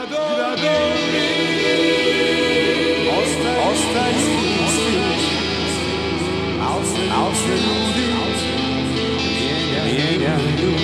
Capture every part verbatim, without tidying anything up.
gradovi ostaju isti, al se ljudi mijenjaju.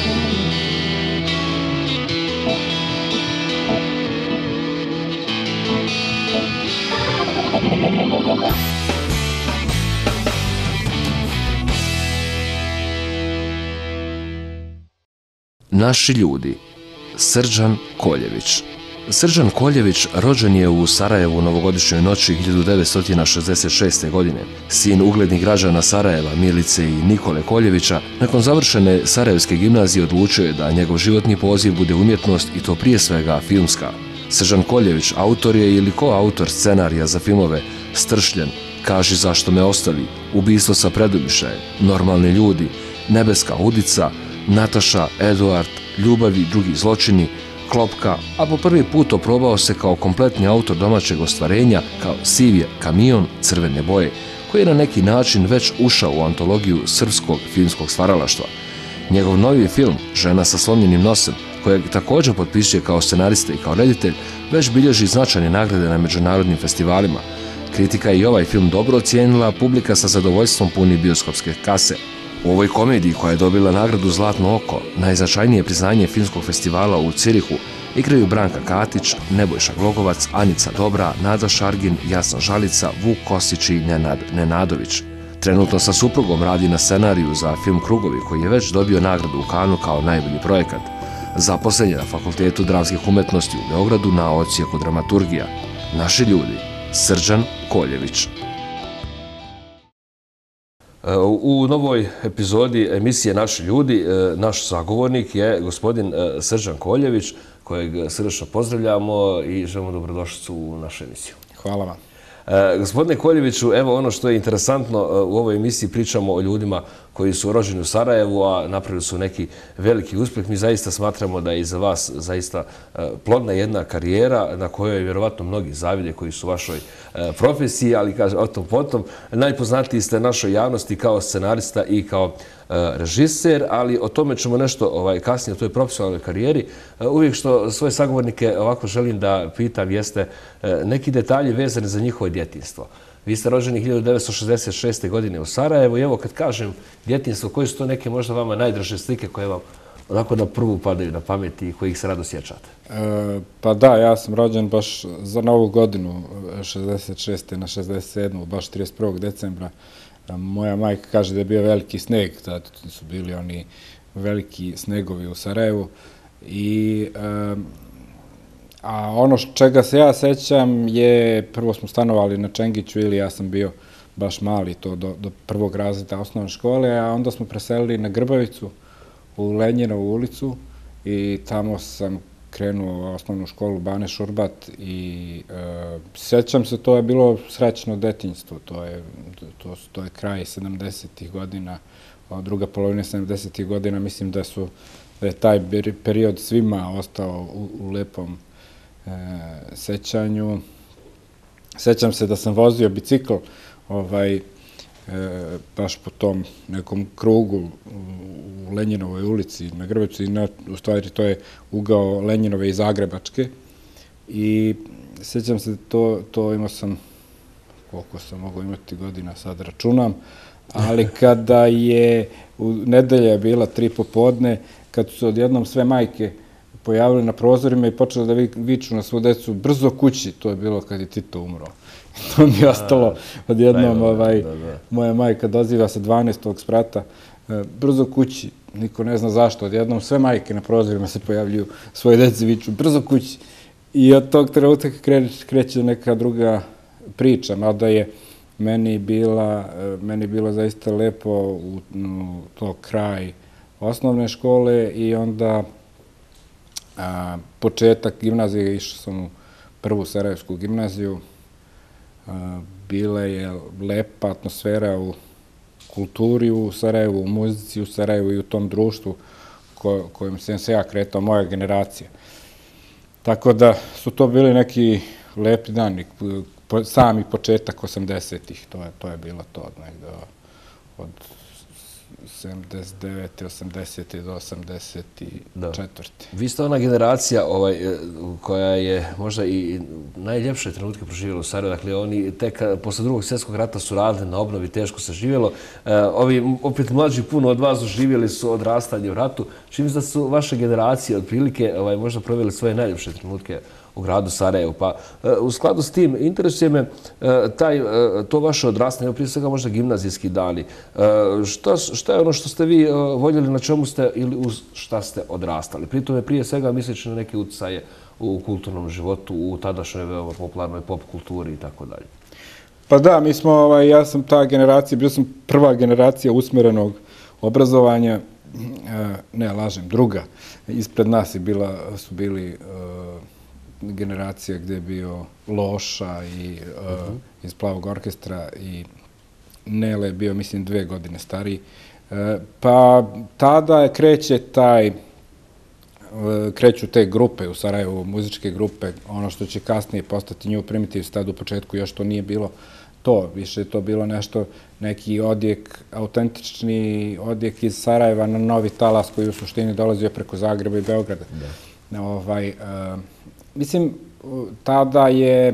Naši ljudi. Srđan Koljević. Srđan Koljević rođen je u Sarajevu u novogodišnjoj noći hiljadu devetsto šezdeset šeste. godine. Sin uglednih građana Sarajeva, Milice i Nikole Koljevića, nakon završene Sarajevske gimnazije odlučio je da njegov životni poziv bude umjetnost i to prije svega filmska. Srđan Koljević autor je ili koautor scenarija za filmove Stršljen, Kaži zašto me ostavi, Ubistvo sa Predumišajem, Normalni ljudi, Nebeska udica, Nataša, Eduard, Ljubav i drugi zločini, Klopka, a po prvi put oprobao se kao kompletni autor domaćeg ostvarenja kao Sivje kamion crvene boje, koji je na neki način već ušao u antologiju srpskog filmskog stvaralaštva. Njegov novi film Žena sa slomljenim nosem, kojeg također potpisuje kao scenarista i kao reditelj, već bilježi značajne nagrade na međunarodnim festivalima. Kritika je i ovaj film dobro ocijenila, a publika sa zadovoljstvom puni bioskopske kase. U ovoj komediji, koja je dobila nagradu Zlatno oko, najznačajnije priznanje filmskog festivala u Cirihu, igraju Branka Katić, Nebojša Glogovac, Anica Dobra, Nada Šargin, Jasna Žalica, Vuk Kostić i Nenad Nenadović. Trenutno sa suprugom radi na scenariju za film Krugovi, koji je već dobio nagradu u Kanu kao najbolji projekat. Zaposlen je na Fakultetu dramskih umetnosti u Beogradu na odsjeku dramaturgija. Naši ljudi. Srđan Koljević. U novoj epizodi emisije Naši ljudi, naš sagovornik je gospodin Srđan Koljević, kojeg srdečno pozdravljamo i želimo dobrodošlicu u našu emisiju. Hvala vam. Gospodine Koljeviću, evo ono što je interesantno, u ovoj emisiji pričamo o ljudima koji su rođeni u Sarajevu, a napravili su neki veliki uspjeh. Mi zaista smatramo da je iza vas zaista plodna jedna karijera na kojoj vjerovatno mnogi zavide koji su u vašoj profesiji, ali kažem o tom potom. Najpoznatiji ste našoj javnosti kao scenarista i kao režiser, ali o tome ćemo nešto kasnije, o toj profesionalnoj karijeri. Uvijek što svoje sagovornike ovako želim da pitam jeste neki detalji vezani za njihovo djetinjstvo. Vi ste rođeni hiljadu devetsto šezdeset šeste. godine u Sarajevu i evo kad kažem djetinjstvo, koji su to neke možda vama najdraže slike koje vam onako na prvu padaju na pameti i kojih se rado sjećate? Pa da, ja sam rođen baš za novu godinu, šezdeset šeste na šezdeset sedmu. baš trideset prvog decembra. Moja majka kaže da je bio veliki sneg, da su bili oni veliki snegovi u Sarajevu. I, a ono čega se ja sećam je, prvo smo stanovali na Čengiću ili ja sam bio baš mali, to do, do prvog razreda osnovne škole, a onda smo preselili na Grbavicu u Lenjinovu ulicu i tamo sam krenuo u osnovnu školu Bane Šurbat i e, sećam se, to je bilo srećno detinjstvo, to je, to, to je kraj sedamdesetih godina, druga polovina sedamdesetih godina, mislim da su da je taj period svima ostao u, u lepom e, sećanju. Sećam se da sam vozio bicikl ovaj, e, baš po tom nekom krugu u Lenjinovoj ulici na Grbavici, i na, u stvari to je ugao Lenjinove i Zagrebačke. I sećam se, to, to imao sam, koliko sam mogao imati godina, sad računam, ali kada je, u nedelja je bila tri popodne, kad su se odjednom sve majke pojavili na prozorima i počeli da viču na svu decu, brzo kući, to je bilo kad je Tito umro. To mi je ostalo odjednom, ovaj, moja majka doziva sa dvanaestog sprata, brzo kući, niko ne zna zašto, odjednom sve majke na prozorima se pojavljuju, svoje deci viču, brzo kući. I od tog trenutka kreće neka druga priča, mada je meni bila, meni bilo zaista lepo u, u to kraj osnovne škole i onda a, početak gimnazije, išao sam u prvu Sarajevsku gimnaziju. A, bila je lepa atmosfera u kulturi u Sarajevu, u muzici u Sarajevu i u tom društvu ko, kojim sam se ja kretao, moja generacija. Tako da su to bili neki lepi dani, sami početak osamdesetih, to je, to je bilo to od, od sedamdeset devete, osamdesete do osamdeset četvrte. Vi ste ona generacija ovaj, koja je možda i najljepše trenutke proživjela u Sarajevu. Dakle, oni tek posle drugog svjetskog rata su radili na obnovi, teško se živjelo. Ovi, opet mlađi puno od vas živjeli su odrastanje u ratu. Čini da su vaše generacije otprilike ovaj, možda proveli svoje najljepše trenutke u gradu Sarajevu. Pa u skladu s tim interesuje me taj, to vaše odrastanje, prije svega možda gimnazijski dani. Šta, šta je ono što ste vi voljeli, na čemu ste ili uz šta ste odrastali? Pritom je prije svega misleći na neke utjecaje u kulturnom životu, u tadašnjoj veoma popularnoj pop kulturi i tako dalje. Pa da, mi smo, ovaj, ja sam ta generacija, bio sam prva generacija usmjerenog obrazovanja, ne, lažem, druga. Ispred nas je bila, su bili generacija gdje je bio Loša i uh, iz Plavog orkestra i Nele je bio, mislim, dve godine stariji. Uh, pa tada kreće taj, uh, kreću te grupe u Sarajevu, muzičke grupe, ono što će kasnije postati New Primitives, tad u početku još to nije bilo to, više je to bilo nešto, neki odjek, autentični odjek iz Sarajeva na novi talas koji u suštini dolazio preko Zagreba i Beograda. Da. Ovaj, uh, Mislim, tada je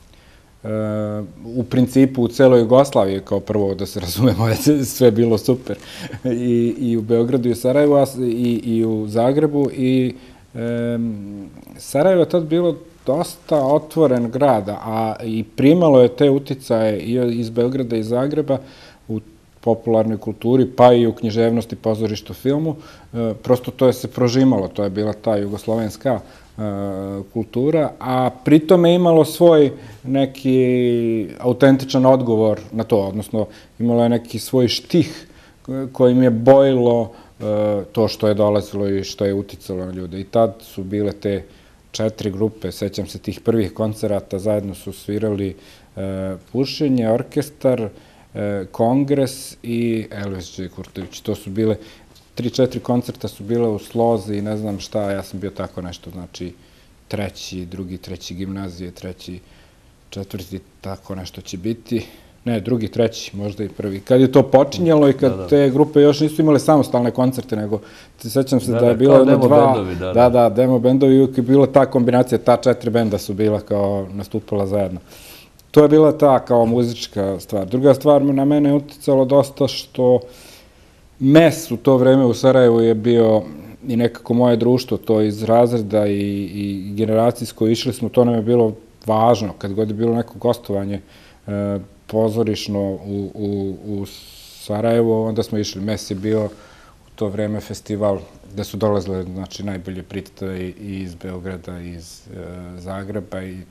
u principu u celoj Jugoslaviji, kao prvo da se razumemo, je sve bilo super. I, i u Beogradu i u Sarajevu i, i u Zagrebu. I e, Sarajevo je tad bilo dosta otvoren grad, a i primalo je te uticaje i iz Beograda i Zagreba u popularnoj kulturi, pa i u književnosti, pozorištu, filmu. E, prosto to je se prožimalo, to je bila ta jugoslovenska kultura, a pritom je imalo svoj neki autentičan odgovor na to, odnosno imalo je neki svoj štih kojim je bojilo to što je dolazilo i što je uticalo na ljude. I tad su bile te četiri grupe, sećam se tih prvih koncerata, zajedno su svirali Pušenje, Orkestar, Kongres i Elvis Đ. Kurtović. To su bile tri, četiri koncerta su bile u slozi i ne znam šta, ja sam bio tako nešto, znači treći, drugi, treći gimnazije, treći, četvrti, tako nešto će biti. Ne, drugi, treći, možda i prvi. Kad je to počinjalo i kad te grupe još nisu imale samostalne koncerte, nego sećam se da je bilo jedno dva... Da, da, demo bendovi, uvijek je bila ta kombinacija, ta četiri benda su bila kao nastupala zajedno. To je bila ta kao muzička stvar. Druga stvar na mene je uticalo dosta što mes u to vreme u Sarajevu je bio i nekako moje društvo, to iz razreda i, i generacijsko išli smo, to nam je bilo važno. Kad god je bilo neko gostovanje e, pozorišno u, u, u Sarajevu, onda smo išli. Mes je bio u to vreme festival gde su dolazile, znači, najbolje predstave i iz Beograda, i iz e, Zagreba i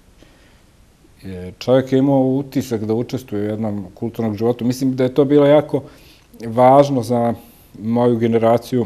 e, čovjek je imao utisak da učestvuje u jednom kulturnom životu. Mislim da je to bilo jako važno za moju generaciju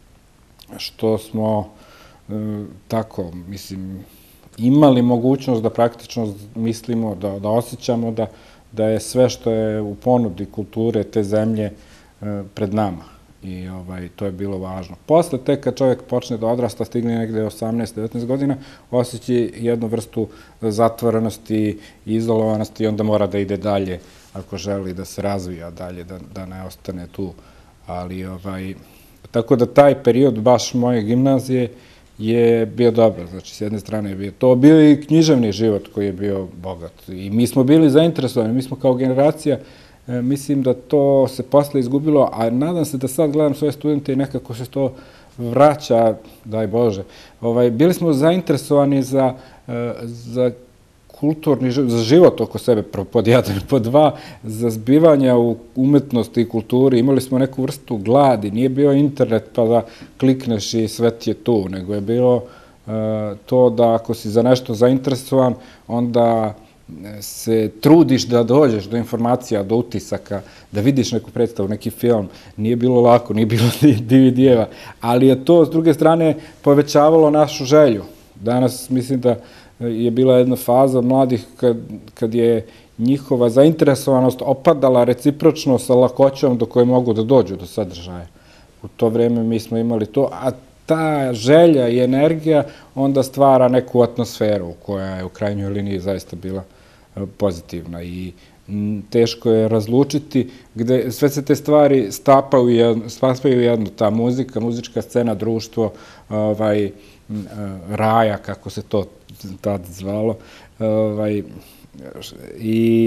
što smo e, tako, mislim, imali mogućnost da praktično mislimo, da, da osjećamo da, da je sve što je u ponudi kulture te zemlje e, pred nama. I ovaj, to je bilo važno. Posle, tek kad čovjek počne da odrasta, stigne negde osamnaest devetnaest godina, osjeći jednu vrstu zatvorenosti i izolovanosti i onda mora da ide dalje ako želi da se razvija dalje, da, da ne ostane tu. Ali, ovaj, tako da taj period baš moje gimnazije je bio dobar. Znači, s jedne strane je bio to, bio i književni život koji je bio bogat. I mi smo bili zainteresovani, mi smo kao generacija, e, mislim da to se posle izgubilo, a nadam se da sad gledam svoje studente i nekako se to vraća, daj Bože. Ovaj, bili smo zainteresovani za, e, za kulturni život, za život oko sebe, pod jedan, pod dva, za zbivanja u umetnosti i kulturi. Imali smo neku vrstu gladi, nije bio internet pa da klikneš i sve ti je tu, nego je bilo uh, to da ako si za nešto zainteresovan, onda se trudiš da dođeš do informacija, do utisaka, da vidiš neku predstavu, neki film. Nije bilo lako, nije bilo D V D-eva, ali je to, s druge strane, povećavalo našu želju. Danas mislim da je bila jedna faza mladih kad, kad je njihova zainteresovanost opadala recipročno sa lakoćom do koje mogu da dođu do sadržaja. U to vreme mi smo imali to, a ta želja i energija onda stvara neku atmosferu koja je u krajnjoj liniji zaista bila pozitivna. I teško je razlučiti, gde sve se te stvari stapaju u jedno, stapaju u jedno, ta muzika, muzička scena, društvo, ovaj, raja, kako se to tad zvalo, ovaj, i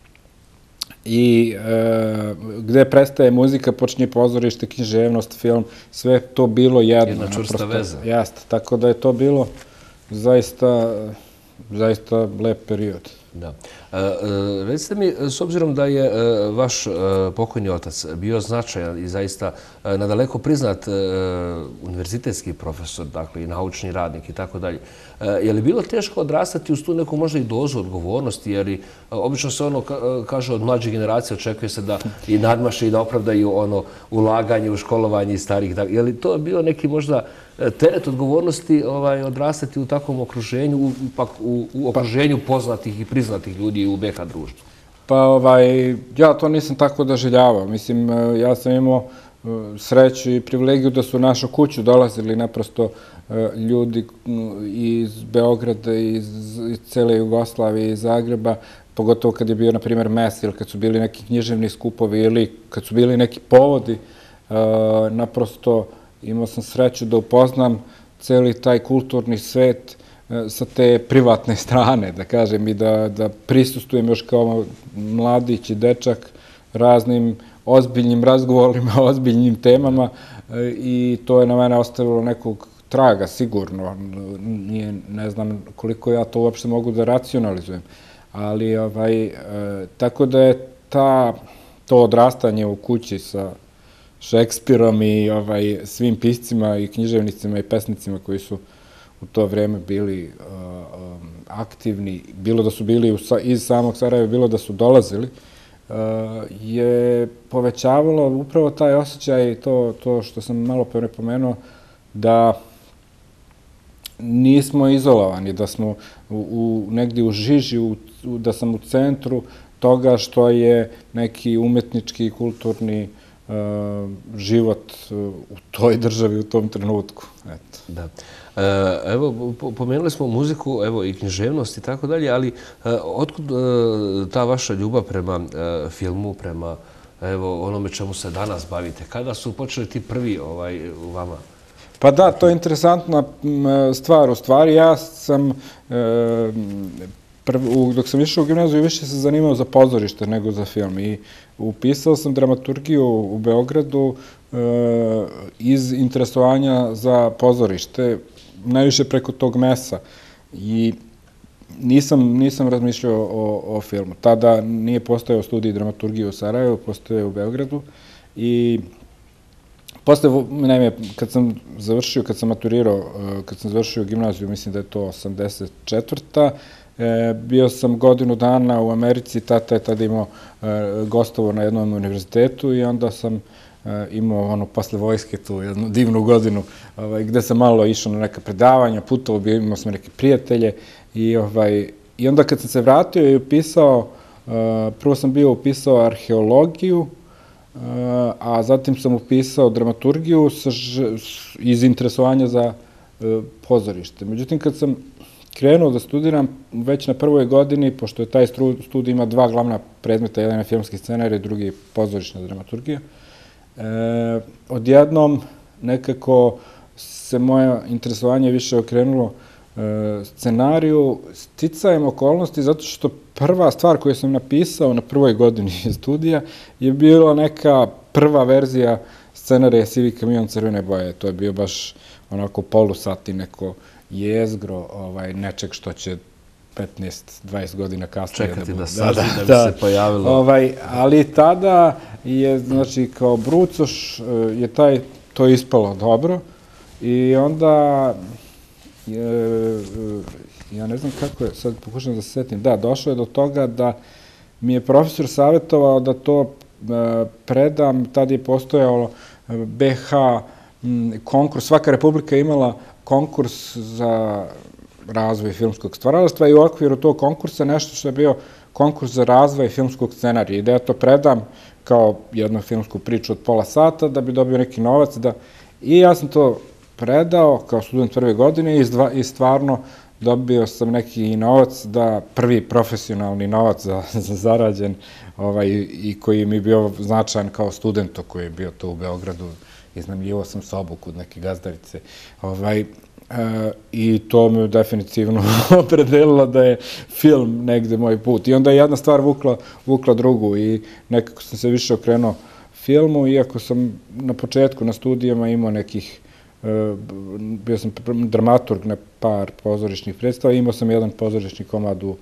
i e, gde prestaje muzika, počinje pozorište, književnost, film, sve to bilo jedno. Jedna čvrsta veza. Jeste, tako da je to bilo zaista, zaista lep period. Da. Recite mi, s obzirom da je vaš pokojni otac bio značajan i zaista nadaleko priznat univerzitetski profesor, dakle i naučni radnik i tako dalje, je li bilo teško odrastati uz tu neku možda i dozu odgovornosti, jer obično se ono kaže od mlađe generacije, očekuje se da i nadmaše i da opravdaju ono ulaganje u školovanje i starih. Je li to bio neki možda teret odgovornosti odrastati u takvom okruženju, ipak u okruženju poznatih i priznatih ljudi u be ha društvu? Pa ovaj, ja to nisam tako doživljavao. Mislim, ja sam imao sreću i privilegiju da su u našu kuću dolazili naprosto ljudi iz Beograda, iz cele Jugoslavije, iz Zagreba, pogotovo kad je bio, na primjer, mes ili kad su bili neki književni skupovi ili kad su bili neki povodi, naprosto imao sam sreću da upoznam celi taj kulturni svet sa te privatne strane, da kažem, i da prisustujem još kao mladić i dečak raznim ozbiljnim razgovorima, ozbiljnim temama i to je na mene ostavilo nekog traga, sigurno. Ne znam koliko ja to uopšte mogu da racionalizujem, ali tako da je to odrastanje u kući sa Šekspirom i svim piscima i književnicima i pesnicima koji su u to vreme bili aktivni, bilo da su bili iz samog Sarajeva, bilo da su dolazili, je povećavalo upravo taj osjećaj, to što sam malo pre pomenuo, da nismo izolovani, da smo negdje u žiži, da sam u centru toga što je neki umetnički i kulturni život u toj državi u tom trenutku. Da. Evo, pomenuli smo muziku, evo i književnost i tako dalje, ali otkud ta vaša ljubav prema filmu, prema onome čemu se danas bavite? Kada su počeli ti prvi u vama? Pa da, to je interesantna stvar. U stvari, ja sam, dok sam išao u gimnaziju, više se zanimao za pozorište nego za film. I upisao sam dramaturgiju u Beogradu iz interesovanja za pozorište, najviše preko tog mesa. I nisam razmišljao o filmu. Tada nije postojao studij dramaturgije u Sarajevu, postojao u Beogradu. I posle, naime, kad sam završio, kad sam maturirao, kad sam završio gimnaziju, mislim da je to osamdeset četvrta. Bio sam godinu dana u Americi, tata je tada imao gostovo na jednom univerzitetu i onda sam imao ono posle vojske tu jednu divnu godinu gde sam malo išao na neka predavanja, putovao, imao sam neke prijatelje i onda kad sam se vratio i upisao, prvo sam bio upisao arheologiju, a zatim sam upisao dramaturgiju iz interesovanja za pozorište. Međutim, kad sam krenuo da studiram već na prvoj godini, pošto je taj studij ima dva glavna predmeta, jedan je filmski scenarij, drugi je pozorišna dramaturgija, odjednom nekako se moje interesovanje više okrenulo scenariju sticajem okolnosti, zato što prva stvar koju sam napisao na prvoj godini studija je bila neka prva verzija scenarija Sivi kamion crvene boje. To je bio baš onako polusat i neko jezgro nečeg što će petnaest dvadeset godina kasnije čekati da sazi da bi se pojavilo. Ali tada je, znači, kao brucoš je taj, to ispalo dobro i onda ja ne znam kako je, sad pokušam da se setim, da, došlo je do toga da mi je profesor savjetovao da to predam, tada je postojalo be ha konkurs, svaka republika je imala konkurs za razvoj filmskog stvaralaštva i u okviru tog konkursa nešto što je bio konkurs za razvoj filmskog scenarija i da ja to predam kao jednu filmsku priču od pola sata da bi dobio neki novac i ja sam to predao kao student prve godine i stvarno dobio sam neki novac, da prvi profesionalni novac za, za zarađen ovaj, i koji mi je bio značajan kao studentu koji je bio to u Beogradu. Iznajmljivao sam sobu kod neke gazdarice. Ovaj, E, i to me definitivno opredelilo da je film negde moj put. I onda je jedna stvar vukla, vukla drugu i nekako sam se više okrenuo filmu, iako sam na početku na studijama imao nekih, e, bio sam dramaturg na par pozorišnih predstava, imao sam jedan pozorišni komad u,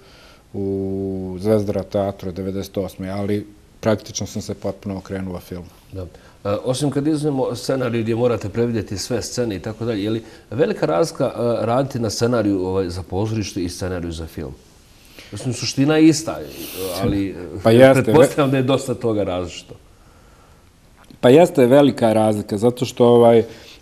u Zvezdara teatru devedeset osme ali praktično sam se potpuno okrenuo filmu. Da. Osim kad izuzmemo scenariju gdje morate previdjeti sve scene i tako dalje, je li velika razlika raditi na scenariju za pozorište i scenariju za film? Mislim, suština je ista, ali pa jeste, pretpostavljam da je dosta toga različito. Pa jeste velika razlika, zato što ovaj,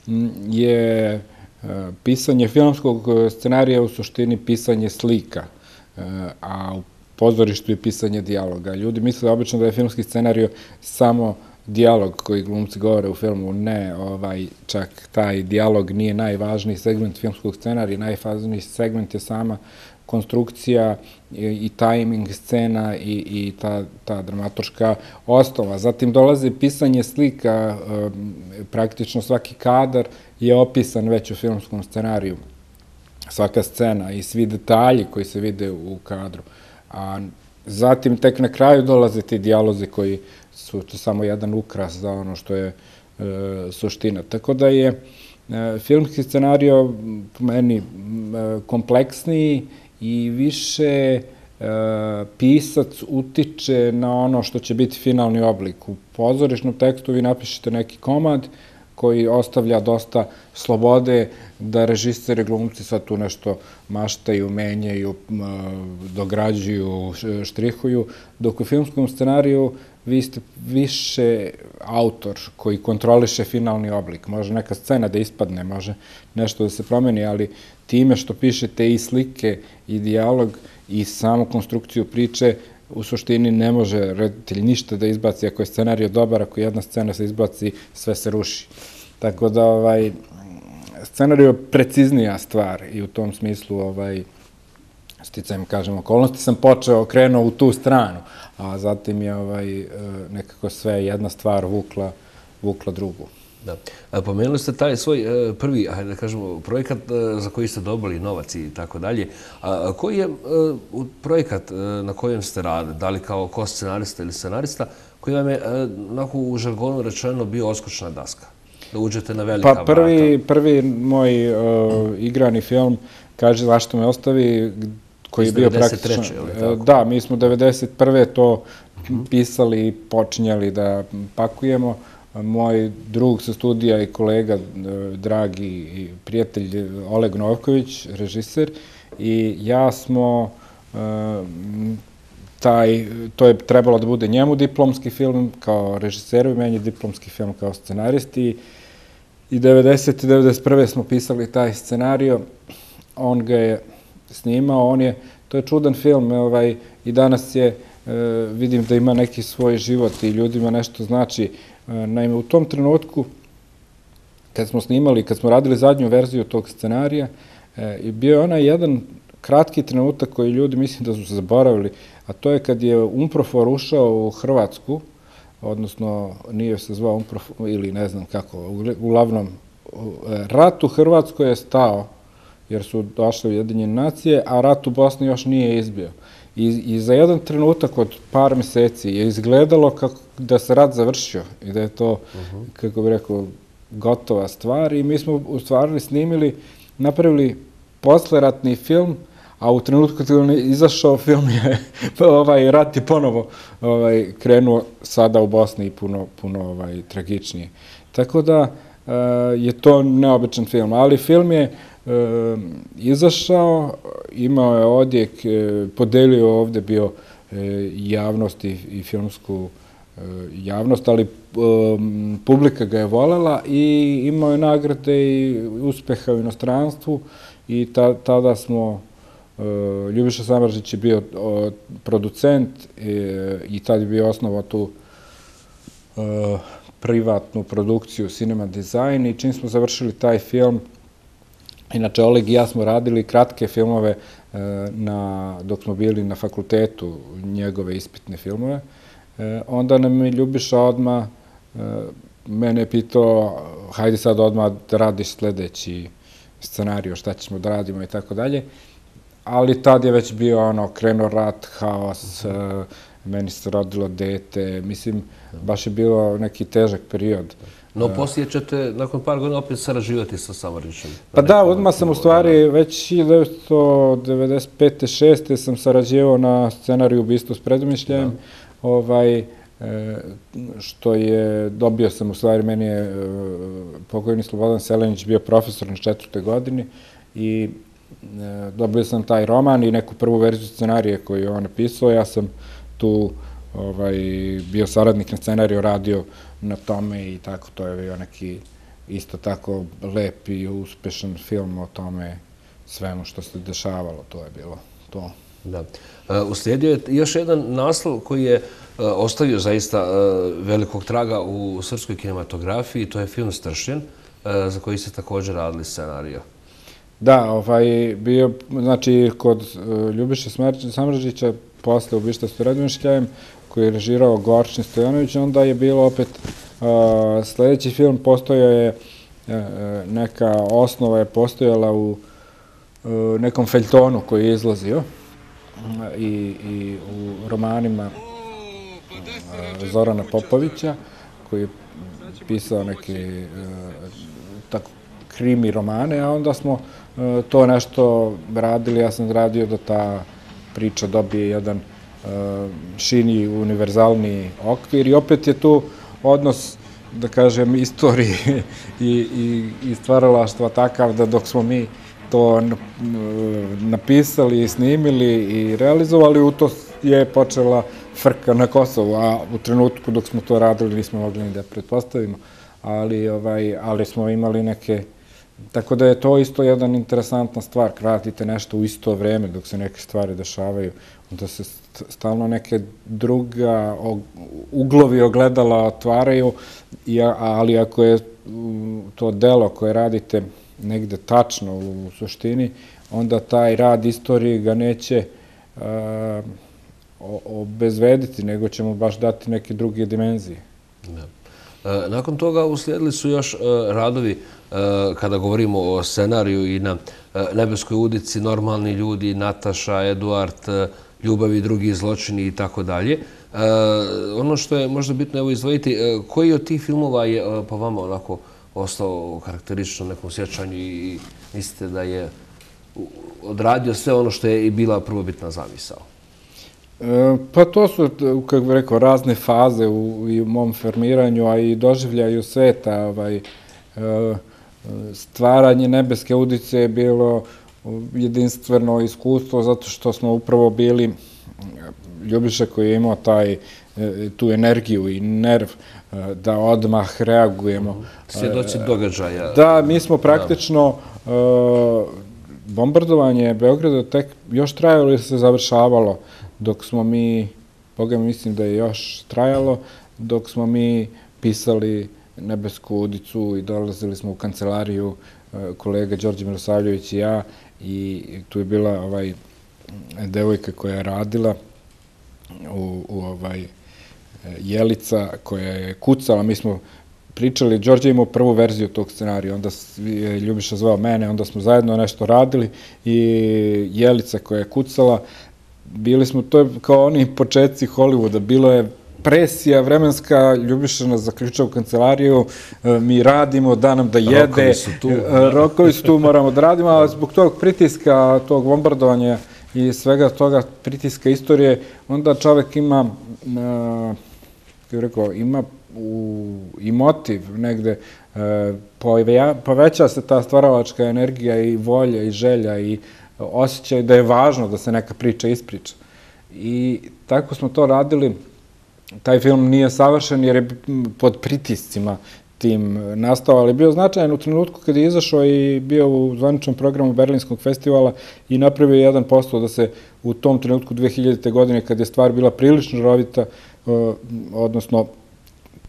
je pisanje filmskog scenarija u suštini pisanje slika, a u pozorištu je pisanje dijaloga. Ljudi misle obično da je filmski scenario samo dijalog koji glumci govore u filmu. Ne, ovaj, čak taj dijalog nije najvažniji segment filmskog scenarija. Najvažniji segment je sama konstrukcija i, i tajming scena i, i ta, ta dramaturška osnova. Zatim dolazi pisanje slika, praktično svaki kadar je opisan već u filmskom scenariju. Svaka scena i svi detalji koji se vide u kadru. A zatim tek na kraju dolaze ti dijalozi koji su to samo jedan ukras za ono što je e, suština. Tako da je e, filmski scenario po meni e, kompleksniji i više e, pisac utiče na ono što će biti finalni oblik. U pozorišnom tekstu vi napišete neki komad koji ostavlja dosta slobode da režiseri, glumci sad tu nešto maštaju, menjaju, dograđuju, štrihuju, dok u filmskom scenariju vi ste više autor koji kontroliše finalni oblik. Može neka scena da ispadne, može nešto da se promeni, ali time što pišete i slike i dijalog i samu konstrukciju priče, u suštini ne može reditelj ništa da izbaci. Ako je scenario dobar, ako jedna scena se izbaci, sve se ruši. Tako da ovaj, scenario je preciznija stvar i u tom smislu ovaj, sticajem, kažem, okolnosti sam počeo, krenuo u tu stranu, a zatim je ovaj, nekako sve jedna stvar vukla, vukla drugu. Da. Pomenuli ste taj svoj prvi, hajde da kažemo, projekat za koji ste dobili novac i tako dalje. Koji je projekat na kojem ste radili, da li kao ko scenarista ili scenarista, koji vam je onako u žargonu rečeno bio odskočna daska? Da uđete na velika vrata? Pa prvi, prvi moj uh, igrani film, kaže Zašto me ostavi, koji je bio praktično... Da, mi smo devedeset prve to pisali i počinjali da pakujemo. Moj drug sa studija i kolega, dragi i prijatelj Oleg Novković, režiser, i ja smo, taj, to je trebalo da bude njemu diplomski film kao režiseru i meni diplomski film kao scenaristi. I devedesete i devedeset prve smo pisali taj scenario, on ga je snimao, on je, to je čudan film, ovaj, i danas je, vidim da ima neki svoj život i ljudima nešto znači. Naime, u tom trenutku, kad smo snimali, kad smo radili zadnju verziju tog scenarija, bio je onaj jedan kratki trenutak koji ljudi mislim da su se zaboravili, a to je kad je Umprofor ušao u Hrvatsku, odnosno nije se zvao Umprofor ili ne znam kako, uglavnom, rat u Hrvatskoj je stao, jer su došle Ujedinjene nacije, a rat u Bosni još nije izbio. I, i za jedan trenutak od par meseci je izgledalo kako da se rat završio i da je to, uh-huh. kako bih rekao, gotova stvar. I mi smo u stvari snimili, napravili posleratni film, a u trenutku kad je izašao film je ovaj, rat je ponovo ovaj, krenuo sada u Bosni i puno, puno ovaj, tragičnije. Tako da uh, je to neobičan film, ali film je E, izašao, imao je odjek, e, podelio ovde bio e, javnost i, i filmsku e, javnost, ali e, publika ga je volela i imao je nagrade i uspeha u inostranstvu i ta, tada smo, e, Ljubiša Samardžić je bio o, producent e, i tad je bio osnovao tu e, privatnu produkciju Cinema Design i čim smo završili taj film, Inače, Oleg i ja smo radili kratke filmove na, dok smo bili na fakultetu, njegove ispitne filmove. Onda nam je Ljubiša odmah mene pitao, hajde sad odmah da radiš sledeći scenariju, šta ćemo da radimo i tako dalje. Ali tad je već bio ono, krenuo rat, haos, meni se rodilo dete, mislim, baš je bilo neki težak period. No, poslije ćete, nakon par godina, opet sarađivati sa Samardžićem. Pa da, odmah sam u stvari, već hiljadu devetsto devedeset pete šeste sam sarađivao na scenariju Ubistvo s predumišljajem, ovaj, što je, dobio sam u stvari, meni je pokojni Slobodan Selenić bio profesor na četvrtoj godini i dobio sam taj roman i neku prvu verziju scenarije koju je on napisao. Ja sam tu bio saradnik na scenariju, radio na tome i tako, to je bio neki isto tako lep i uspešan film o tome svemu što se dešavalo, to je bilo to. Da. Uslijedio je još jedan naslov koji je ostavio zaista velikog traga u srpskoj kinematografiji, to je film Stršljen, za koji ste također radili scenariju. Da, ovaj, bio, znači, kod Ljubiše Samardžića, posle Ubistva s predumišljajem, koji je režirao Gorčin Stojanović, onda je bilo opet sljedeći film, postojao je neka osnova, je postojala u nekom feljtonu koji je izlazio i u romanima Zorana Popovića, koji je pisao neke tako krimi romane, a onda smo to nešto radili, ja sam radio da ta priča dobije jedan širi, univerzalni okvir i opet je tu odnos, da kažem, istorije i stvaralaštva takav da dok smo mi to napisali, snimili i realizovali, u to je počela frka na Kosovu, a u trenutku dok smo to radili nismo mogli ni da pretpostavimo, ali smo imali neke. Tako da je to isto jedna interesantna stvar, radite nešto u isto vreme dok se neke stvari dešavaju, da se stalno neke druga uglovi ogledala otvaraju, ali ako je to delo koje radite negde tačno u suštini, onda taj rad istorije ga neće obezvediti, nego će mu baš dati neke druge dimenzije. Nakon toga uslijedili su još radovi, kada govorimo o scenariju i na Nebeskoj udici, Normalni ljudi, Nataša, Eduard, Ljubav i drugi zločini i tako dalje. Ono što je možda bitno evo izdvojiti, koji od tih filmova je po vama onako ostao karakteristično nekom sjećanju i mislite da je odradio sve ono što je i bila prvobitna zamisao? Pa to su, kako bih rekao, razne faze u mom formiranju, a i doživljaju sveta. Stvaranje Nebeske udice je bilo jedinstveno iskustvo zato što smo upravo bili Ljubiša koji je imao tu energiju i nerv da odmah reagujemo. Svjedoci događaja. Da, mi smo praktično bombardovanje Beograda tek još trajalo ili se završavalo dok smo mi, Boga mislim da je još trajalo, dok smo mi pisali Nebesku udicu i dolazili smo u kancelariju kolega Đorđe Milosavljević i ja i tu je bila ovaj devojka koja je radila u ovaj Jelica koja je kucala, mi smo pričali, Đorđe imao prvu verziju tog scenarija, onda je Ljubiša zvao mene, onda smo zajedno nešto radili i Jelica koja je kucala, bili smo, to je kao oni početci Hollywooda, bilo je presija vremenska, Ljubiša nas zaključa u kancelariju, mi radimo, da nam da jede. Rokovi su tu. Rokovi su tu, moramo da radimo, ali zbog tog pritiska, tog bombardovanja i svega toga pritiska istorije, onda čovek ima, kako rekao, ima i motiv negde, poveća se ta stvaralačka energija i volja i želja i osjećaj da je važno da se neka priča ispriča. I tako smo to radili. Taj film nije savršen jer je pod pritiscima tim nastao, ali bio značajan u trenutku kada je izašao i bio u zvaničnom programu Berlinskog festivala i napravio jedan posao da se u tom trenutku dve hiljadite. godine, kada je stvar bila prilično rovita, odnosno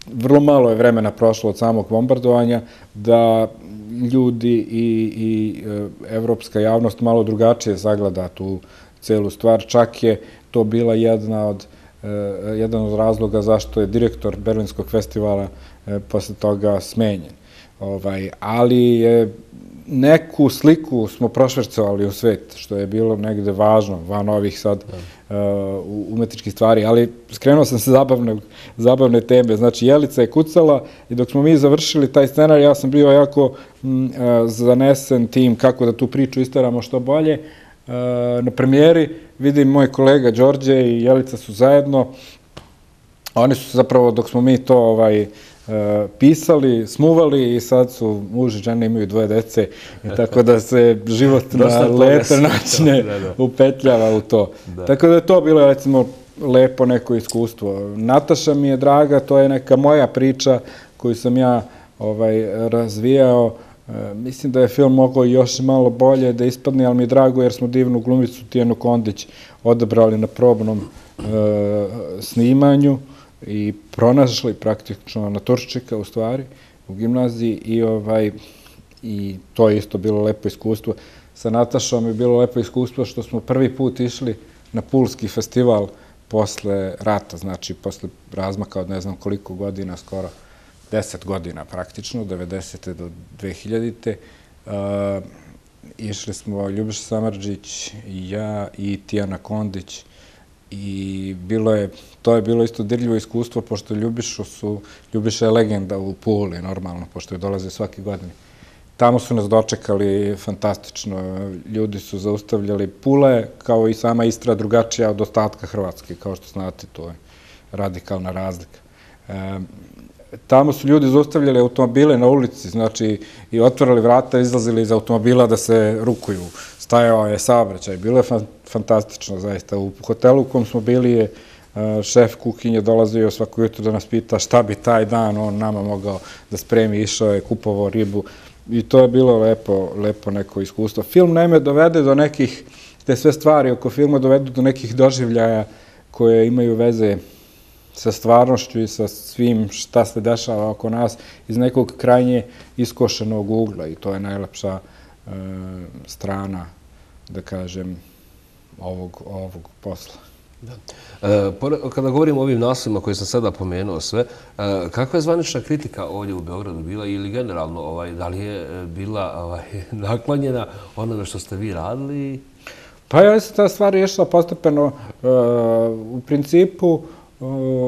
vrlo malo je vremena prošlo od samog bombardovanja, da ljudi i, i evropska javnost malo drugačije zagleda tu celu stvar. Čak je to bila jedna od, jedan od razloga zašto je direktor Berlinskog festivala posle toga smenjen. Ovaj, ali je neku sliku smo prošvercovali u svet, što je bilo negde važno, van ovih sad uh, umetničkih stvari, ali skrenuo sam se zabavne, zabavne teme. Znači, Jelica je kucala i dok smo mi završili taj scenar, ja sam bio jako mm, uh, zanesen tim kako da tu priču isteramo što bolje. Uh, na premijeri vidim moj kolega Đorđe i Jelica su zajedno. Oni su zapravo, dok smo mi to ovaj, pisali, smuvali i sad su muž i žena, imaju dvoje dece i tako da se život na lepe načine upetljava u to. Tako da je to bilo, recimo, lepo neko iskustvo. Nataša mi je draga, to je neka moja priča koju sam ja ovaj, razvijao. Mislim da je film mogao još malo bolje da ispadne, ali mi je drago jer smo divnu glumicu Tijanu Kondić odabrali na probnom snimanju i pronašli praktično na Turčika u stvari, u gimnaziji i, ovaj, i to je isto bilo lepo iskustvo. Sa Natašom je bilo lepo iskustvo što smo prvi put išli na Pulski festival posle rata, znači posle razmaka od ne znam koliko godina, skoro deset godina praktično, devedesete do dve hiljadite. Uh, išli smo Ljubiša Samardžić i ja i Tijana Kondić i bilo je, to je bilo isto dirljivo iskustvo, pošto Ljubišu su, Ljubiša je legenda u Puli, normalno, pošto je dolaze svake godine. Tamo su nas dočekali fantastično, ljudi su zaustavljali. Pula je, kao i sama Istra, drugačija od ostatka Hrvatske, kao što znate, to je radikalna razlika. E, tamo su ljudi zaustavljali automobile na ulici, znači i otvarali vrata, izlazili iz automobila da se rukuju. Stajao je saobraćaj, bilo je fantastično, zaista. U hotelu u kom smo bili je šef kuhinje dolazio svako jutro da nas pita šta bi taj dan on nama mogao da spremi, išao je, kupovao ribu i to je bilo lepo, lepo neko iskustvo. Film naime dovede do nekih, te sve stvari oko filma dovedu do nekih doživljaja koje imaju veze sa stvarnošću i sa svim šta se dešava oko nas iz nekog krajnje iskošenog ugla i to je najlepša e, strana, da kažem, ovog, ovog posla. Da. E, kada govorimo o ovim naslovima koje sam sada pomenuo sve, e, kakva je zvanična kritika ovdje u Beogradu bila ili generalno, ovaj, da li je bila ovaj, naklanjena onome što ste vi radili? Pa ja sam ta stvar rješila postepeno. E, u principu e,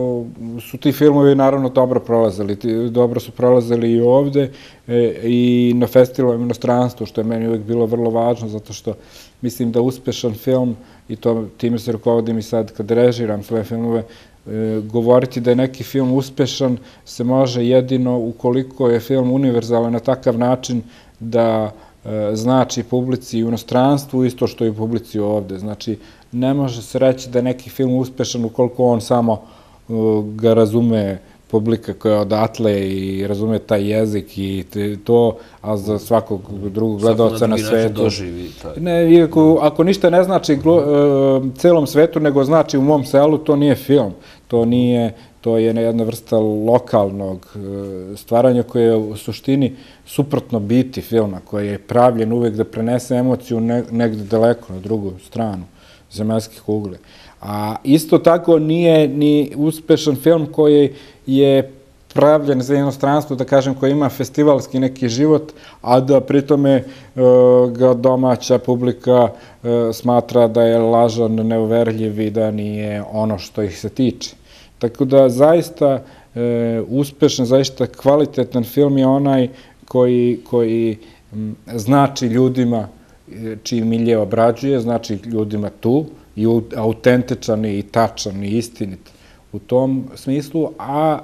su ti filmovi naravno dobro prolazili. Ti, dobro su prolazili i ovde e, i na festivalu inostranstvu, što je meni uvijek bilo vrlo važno, zato što mislim da uspešan film, i to time se rukovodim i sad kad režiram svoje filmove, e, govoriti da je neki film uspešan se može jedino ukoliko je film univerzalan na takav način da e, znači publici u inostranstvu isto što i publici ovde. Znači, ne može se reći da je neki film uspešan ukoliko on samo e, ga razume publika koja je odatle i razume taj jezik i to, a za svakog drugog gledalca na svetu. Ne, iako, ako ništa ne znači glo, e, celom svetu, nego znači u mom selu, to nije film. To nije, to je jedna vrsta lokalnog e, stvaranja koje je u suštini suprotno biti filma, koji je pravljen uvek da prenese emociju ne, negde daleko na drugu stranu zemaljske kugle. A isto tako nije ni uspešan film koji je pravljen za inostranstvo, da kažem, koji ima festivalski neki život, a da pritome e, ga domaća publika e, smatra da je lažan, neuverljiv i da nije ono što ih se tiče. Tako da zaista e, uspešan, zaista kvalitetan film je onaj koji, koji m, znači ljudima čiji milje obrađuje, znači ljudima tu, i autentičan i tačan i istinit u tom smislu, a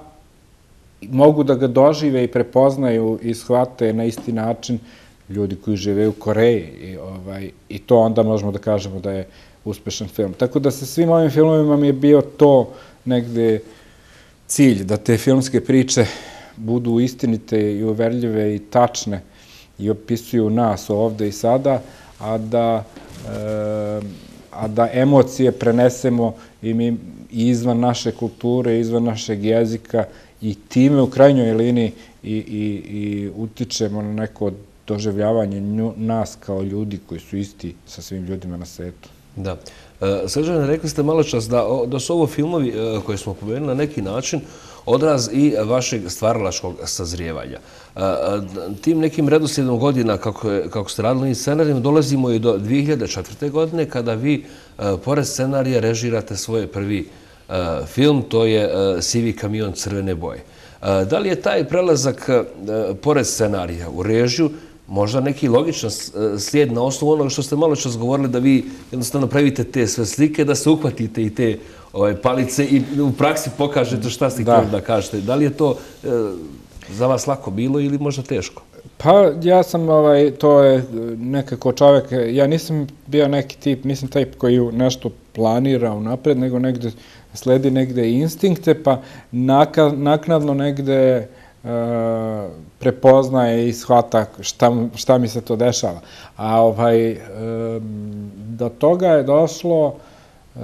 mogu da ga dožive i prepoznaju i shvate na isti način ljudi koji žive u Koreji i, ovaj, i to onda možemo da kažemo da je uspešan film. Tako da sa svim ovim filmovima mi je bio to negde cilj, da te filmske priče budu istinite i uverljive i tačne i opisuju nas ovde i sada, a da e, a da emocije prenesemo i mi izvan naše kulture, izvan našeg jezika i time u krajnjoj liniji i, i, i utičemo na neko doživljavanje nas kao ljudi koji su isti sa svim ljudima na svetu. Da. Srđane, rekli ste malo čas da, da su ovo filmovi koje smo pomenuli na neki način odraz i vašeg stvaralačkog sazrijevanja. Tim nekim redoslijedom godina kako, je, kako ste radili i scenarijom dolazimo i do dvije hiljade četvrte. godine kada vi, pored scenarija, režirate svoj prvi film, to je Sivi kamion crvene boje. Da li je taj prelazak pored scenarija u režiju možda neki logičan slijed na osnovu onoga što ste malo čas govorili, da vi jednostavno pravite te sve slike, da se uhvatite i te ovaj, palice i u praksi pokažete šta ste htjeli da kažete. Da li je to e, za vas lako bilo ili možda teško? Pa ja sam, ovaj, to je nekako čovjek, ja nisam bio neki tip, nisam taj koji nešto planira unapred, nego negde sledi negde instinkte, pa naka, naknadno negde Uh, prepoznaje i shvata šta, šta mi se to dešava. A ovaj, um, do toga je došlo, uh,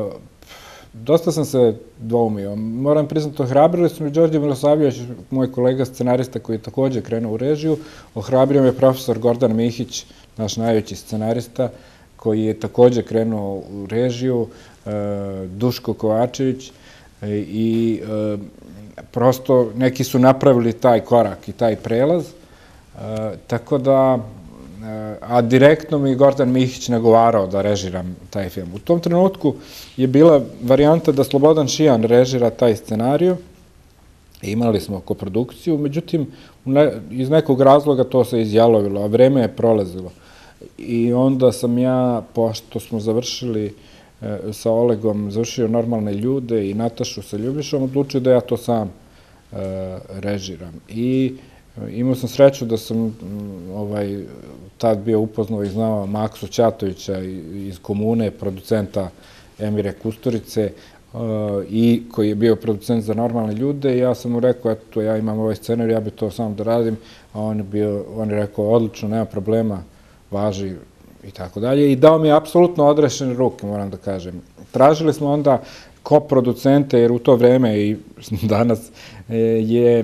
dosta sam se dvoumio. Moram priznati, ohrabrili su mi Đorđe Milosavljević, moj kolega scenarista koji je također krenuo u režiju, ohrabrio me profesor Gordan Mihić, naš najveći scenarista, koji je također krenuo u režiju, uh, Duško Kovačević i uh, prosto neki su napravili taj korak i taj prelaz, tako da, a direktno mi Gordan Mihić nagovarao da režiram taj film. U tom trenutku je bila varijanta da Slobodan Šijan režira taj scenariju, imali smo koprodukciju, međutim, iz nekog razloga to se izjalovilo, a vreme je prolazilo. I onda sam ja, pošto smo završili sa Olegom, završio Normalne ljude i Natašu sa Ljubišom, odlučio da ja to sam režiram. I imao sam sreću da sam ovaj, tad bio upoznao i znao Maksu Ćatovića iz Komune, producenta Emire Kusturice, i koji je bio producent za Normalne ljude. I ja sam mu rekao, eto, ja imam ovaj scenarij, ja bi to sam da radim, a on je, bio, on je rekao, odlično, nema problema, važi, i tako dalje. I dao mi je apsolutno odrešene ruke, moram da kažem. Tražili smo onda koproducente, jer u to vreme i danas je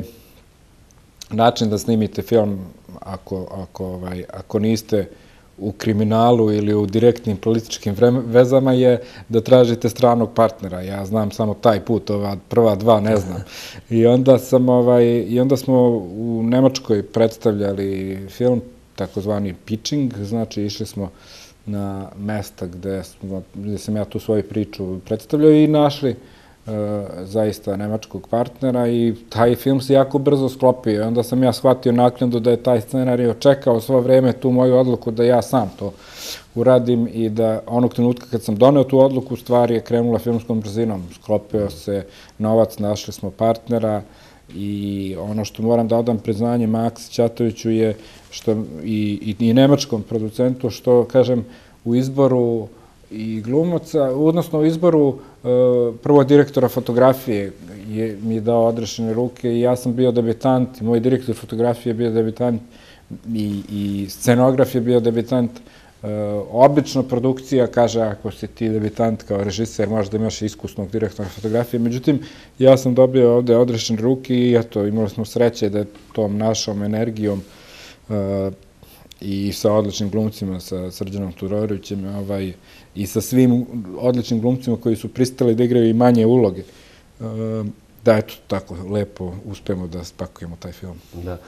način da snimite film, ako, ako, ovaj, ako niste u kriminalu ili u direktnim političkim vezama, je da tražite stranog partnera. Ja znam samo taj put, ova prva dva ne znam. I onda, sam, ovaj, i onda smo u Nemačkoj predstavljali film, takozvani pitching, znači išli smo na mesta gde, smo, gde sam ja tu svoju priču predstavljao i našli e, zaista nemačkog partnera i taj film se jako brzo sklopio. I onda sam ja shvatio naknadno da je taj scenarij čekao svo vreme tu moju odluku da ja sam to uradim i da onog trenutka kad sam doneo tu odluku, stvar je krenula filmskom brzinom. Sklopio se novac, našli smo partnera i ono što moram da odam priznanje Maksi Ćatoviću je što i, i, i nemačkom producentu, što, kažem, u izboru i glumaca, odnosno u izboru e, prvo direktora fotografije je, mi je dao odrešene ruke i ja sam bio debitant, moj direktor fotografije je bio debitant i, i scenograf je bio debitant. E, obično produkcija kaže, ako si ti debitant kao režiser, možda imaš iskusnog direktora fotografije, međutim, ja sam dobio ovde odrešene ruke i eto, imali smo sreće da je tom našom energijom Uh, i sa odličnim glumcima, sa Srđanom Tudorovićem, ovaj, i sa svim odličnim glumcima koji su pristali da igraju i manje uloge. Uh, da, eto, tako lepo uspemo da spakujemo taj film. Da.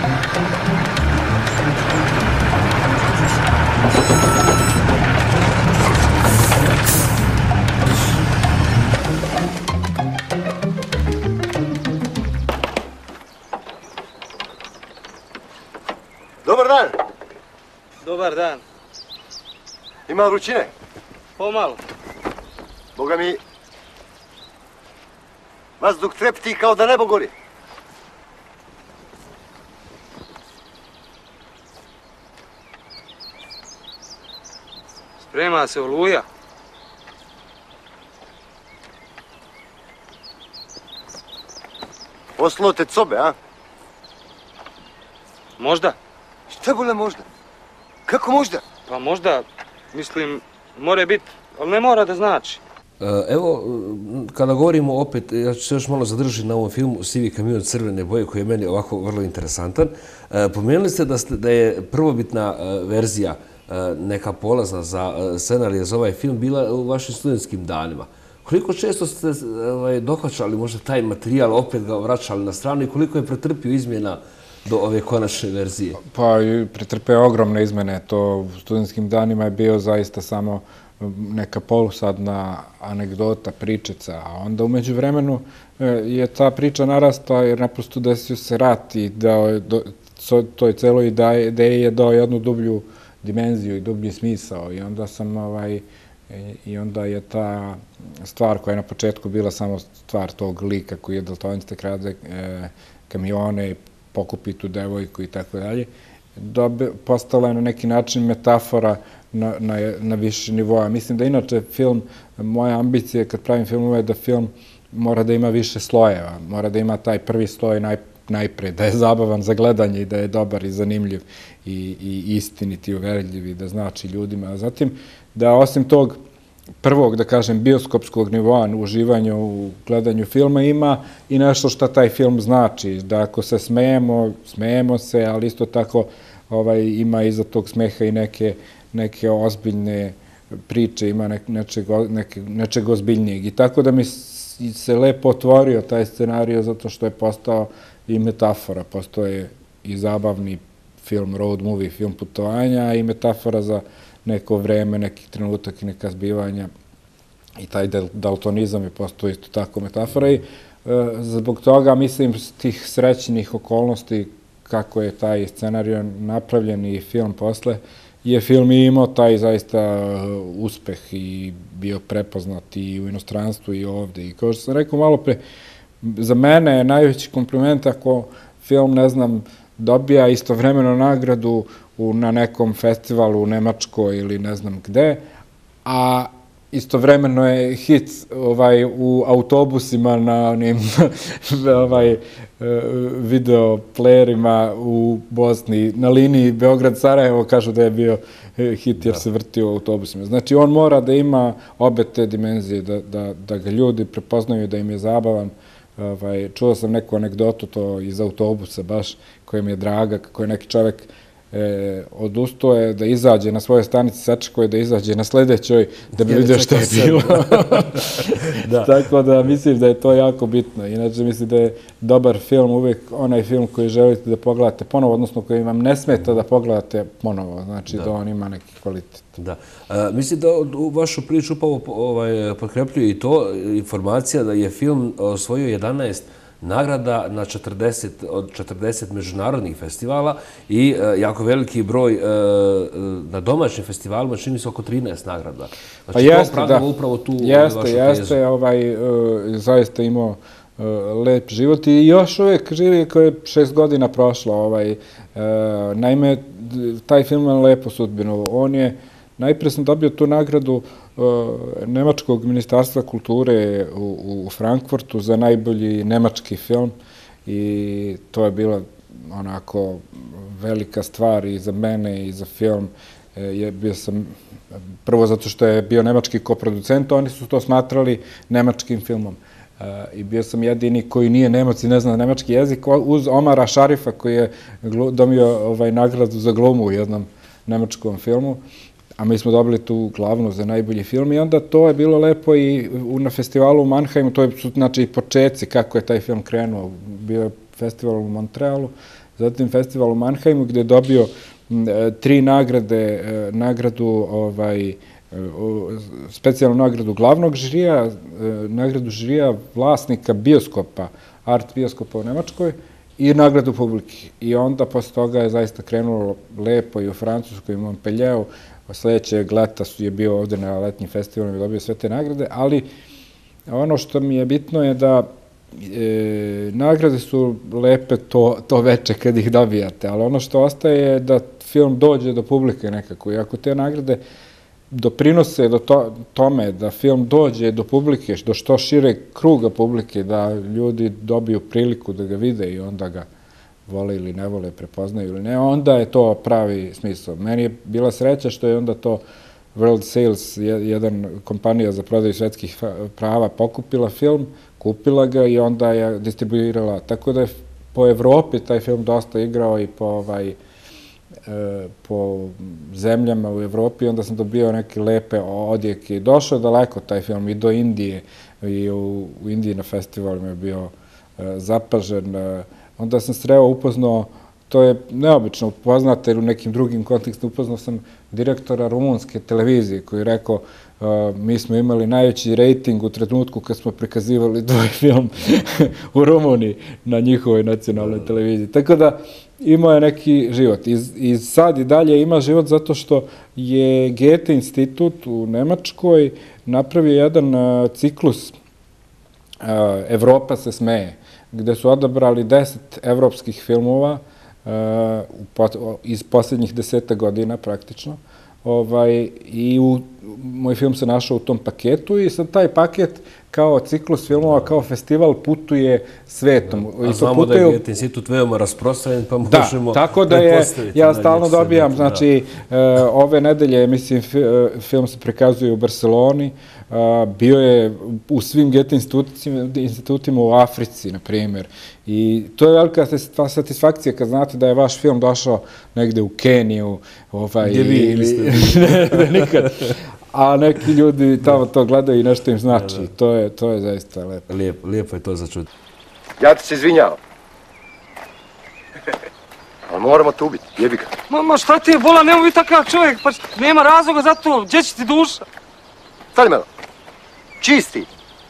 Dobar dan. Dobar dan. Ima vrućine? Pomalo. Boga mi, vazduh trepti kao da nebo gori. Sprema se oluja. Poslao te cobe, a? Možda. Šta bole možda? Kako možda? Pa možda, mislim, more biti, ali ne mora da znači. Evo, kada govorimo opet, ja ću se još malo zadržati na ovom filmu Sivi kamion crvene boje, koji je meni ovako vrlo interesantan. Pomenuli ste da, ste, da je prvobitna verzija, neka polazna za scenarije za ovaj film, bila u vašim studentskim danima. Koliko često ste ovaj, dohvaćali možda taj materijal, opet ga vraćali na stranu i koliko je pretrpio izmjena do ove konačne verzije? Pa, pretrpeo ogromne izmene. To u studentskim danima je bio zaista samo neka polusadna anegdota, pričica, a onda umeđu vremenu je ta priča narastla jer naprosto desio se rat i da toj celoj ideji je dao jednu dublju dimenziju i dublji smisao i onda sam ovaj, i onda je ta stvar koja je na početku bila samo stvar tog lika koji je daltoniste, krade kamione, pokupi tu devojku i tako dalje, postala je na neki način metafora na, na, na više nivoa. Mislim da inače film, moja ambicija kad pravim filmove je da film mora da ima više slojeva, mora da ima taj prvi sloj naj, najpre, da je zabavan za gledanje i da je dobar i zanimljiv i, i istinit i uverljiv i da znači ljudima. A zatim da osim tog prvog, da kažem, bioskopskog nivoa u uživanju u gledanju filma ima i nešto što taj film znači. Da ako se smejemo, smejemo se, ali isto tako ovaj, ima iza tog smeha i neke, neke ozbiljne priče, ima ne, nečeg, neke, nečeg ozbiljnijeg. I tako da mi se lepo otvorio taj scenario zato što je postao i metafora, postao je i zabavni film, road movie, film putovanja i metafora za neko vreme, neki trenutak i neka zbivanja i taj daltonizam je postao isto tako metafora i e, zbog toga mislim tih srećnih okolnosti kako je taj scenario napravljen i film posle je film imao taj zaista uspeh i bio prepoznat i u inostranstvu i ovde i kao što sam rekao malo pre, za mene je najveći kompliment ako film, ne znam, dobija istovremeno nagradu u, na nekom festivalu u Nemačkoj ili ne znam gde, a istovremeno je hit ovaj, u autobusima na onim ovaj, video playerima u Bosni, na liniji Beograd-Sarajevo, kažu da je bio hit jer se vrtio u autobusima. Znači, on mora da ima obe te dimenzije, da, da, da ga ljudi prepoznaju, da im je zabavan. Ovaj, čuo sam neku anegdotu to iz autobusa baš, koja mi je draga, kako je neki čovek e, odustao je da izađe na svojoj stanici, sačekao je da izađe na sledećoj, da bi vidio što je bilo. Da. Tako da mislim da je to jako bitno. Inače mislim da je dobar film uvijek onaj film koji želite da pogledate ponovo, odnosno koji vam ne smeta da pogledate ponovo. Znači da, da on ima neki kvalitet. Da. A, mislim da u vašu priču upravo ovaj, potkrepljuje i to informacija da je film osvojio jedanaest nagrada na četrdeset, od četrdeset međunarodnih festivala i e, jako veliki broj e, na domaćim festivalima, čini se oko trinaest nagrada. Znači, pa jeste, to da. Upravo tu jeste, vašu jeste, tezu. ovaj, e, zaista imao e, lep život i još uvijek živi koji je šest godina prošlo. Ovaj, e, naime, taj film ima lepu sudbinu. On je, najprije sam dobio tu nagradu Nemačkog ministarstva kulture u, u Frankfurtu za najbolji nemački film i to je bila onako velika stvar i za mene i za film. Je, bio sam, prvo zato što je bio nemački koproducent, oni su to smatrali nemačkim filmom. I bio sam jedini koji nije Nemac i ne zna nemački jezik, uz Omara Šarifa koji je dobio ovaj, nagradu za glumu u jednom nemačkom filmu. A mi smo dobili tu glavnu za najbolji film i onda to je bilo lepo i na festivalu u Mannheimu, to su znači početci kako je taj film krenuo. Bio je festival u Montrealu, zatim festival u Mannheimu gde je dobio tri nagrade, nagradu, ovaj, specijalnu nagradu glavnog žirija, nagradu žirija vlasnika bioskopa, art bioskopa u Nemačkoj i nagradu publike. I onda posle toga je zaista krenulo lepo i u Francuskoj i Montpellieru. Sljedećeg leta je bio ovde na letnjim festivalima i dobio sve te nagrade, ali ono što mi je bitno je da e, nagrade su lepe to, to veče kad ih dobijate, ali ono što ostaje je da film dođe do publike nekako i ako te nagrade doprinose do to, tome da film dođe do publike, do što šire kruga publike, da ljudi dobiju priliku da ga vide i onda ga vole ili ne vole, prepoznaju ili ne, onda je to pravi smisao. Meni je bila sreća što je onda to World Sales, jedan kompanija za prodaju svetskih prava, pokupila film, kupila ga i onda je distribuirala. Tako da je po Evropi taj film dosta igrao i po, ovaj, po zemljama u Evropi, onda sam dobio neke lepe odjeke i došao daleko taj film i do Indije, i u, u Indiji na festivalu je bio zapažen. Onda sam sreo, upoznao, to je neobično upoznate, jer u nekim drugim kontekstima upoznao sam direktora rumunske televizije koji je rekao mi smo imali najveći rejting u trenutku kad smo prikazivali tvoj film u Rumuniji na njihovoj nacionalnoj televiziji. Tako da imao je neki život. I, i sad i dalje ima život zato što je Goethe institut u Nemačkoj napravio jedan uh, ciklus uh, Evropa se smeje, gde su odabrali deset evropskih filmova uh, iz posljednjih deseta godina praktično. Ovaj, i u, moj film se našao u tom paketu i sad taj paket kao ciklus filmova, kao festival putuje svetom. A znamo da je Goethe institut veoma rasprostranjen, pa možemo da, tako da je, ja stalno dobijam, znači, ove nedelje, mislim, film se prikazuje u Barceloni, bio je u svim Goethe institutima u Africi, na primjer. I to je velika satisfakcija kad znate da je vaš film došao negde u Keniju. Gdje vi niste? Nikad. A neki ljudi tamo to gledaju i nešto im znači. To je, to je zaista lepo. Lijepo, lijepo je to za čuti. Ja ti se izvinjavam. Ali moramo te ubiti, jebi ga. Ma, ma šta ti je, bola, nemoj biti takav čovjek, pa nema razloga za to, gdje će ti duša? Stani malo. Čisti.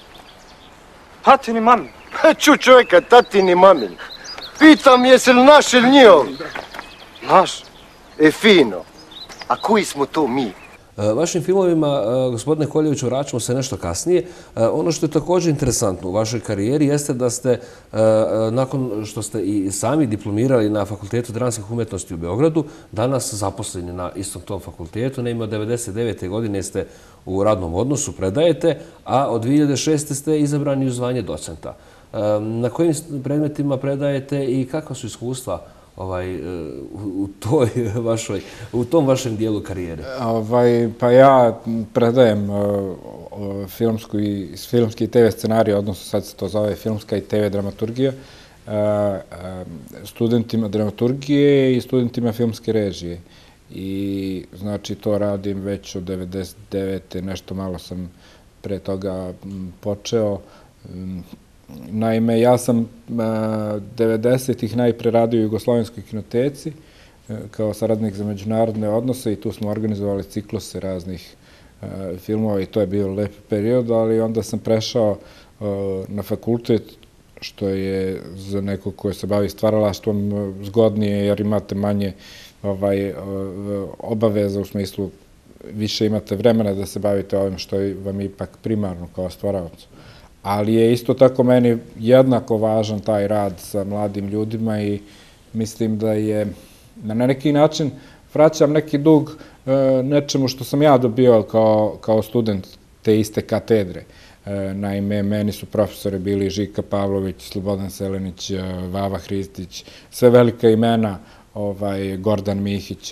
Tatini mami. Ču čovjeka, tatini mamin. Pitam jesi li naš ili njihov? Naš. E fino. A koji smo to mi? Vašim filmovima, gospodine Koljeviću, vraćamo se nešto kasnije. Ono što je također interesantno u vašoj karijeri jeste da ste, nakon što ste i sami diplomirali na Fakultetu dramskih umjetnosti u Beogradu, danas zaposleni na istom tom fakultetu. Naime, od devedeset devete godine ste u radnom odnosu, predajete, a od dvije hiljade šeste. ste izabrani u zvanje docenta. Na kojim predmetima predajete i kakva su iskustva ovaj, u, toj vašoj, u tom vašem dijelu karijere? Ovaj, pa ja predajem uh, filmsku i, filmski i te ve scenarij, odnosno sad se to zove filmska i te ve dramaturgija, uh, uh, studentima dramaturgije i studentima filmske režije. I znači to radim već od devedeset devete. Nešto malo sam pre toga počeo. Um, Naime, ja sam devedesetih najpre radio u Jugoslovenskoj kinoteci kao saradnik za međunarodne odnose i tu smo organizovali cikluse raznih filmova i to je bio lep period, ali onda sam prešao na fakultet, što je za nekog koji se bavi stvaralaštvom zgodnije jer imate manje ovaj, obaveza u smislu više imate vremena da se bavite ovim što vam je ipak primarno kao stvaralac. Ali je isto tako meni jednako važan taj rad sa mladim ljudima i mislim da je na neki način vraćam neki dug nečemu što sam ja dobio kao, kao student te iste katedre. Naime, meni su profesori bili Žika Pavlović, Slobodan Selenić, Vava Hristić, sve velika imena, ovaj, Gordan Mihić,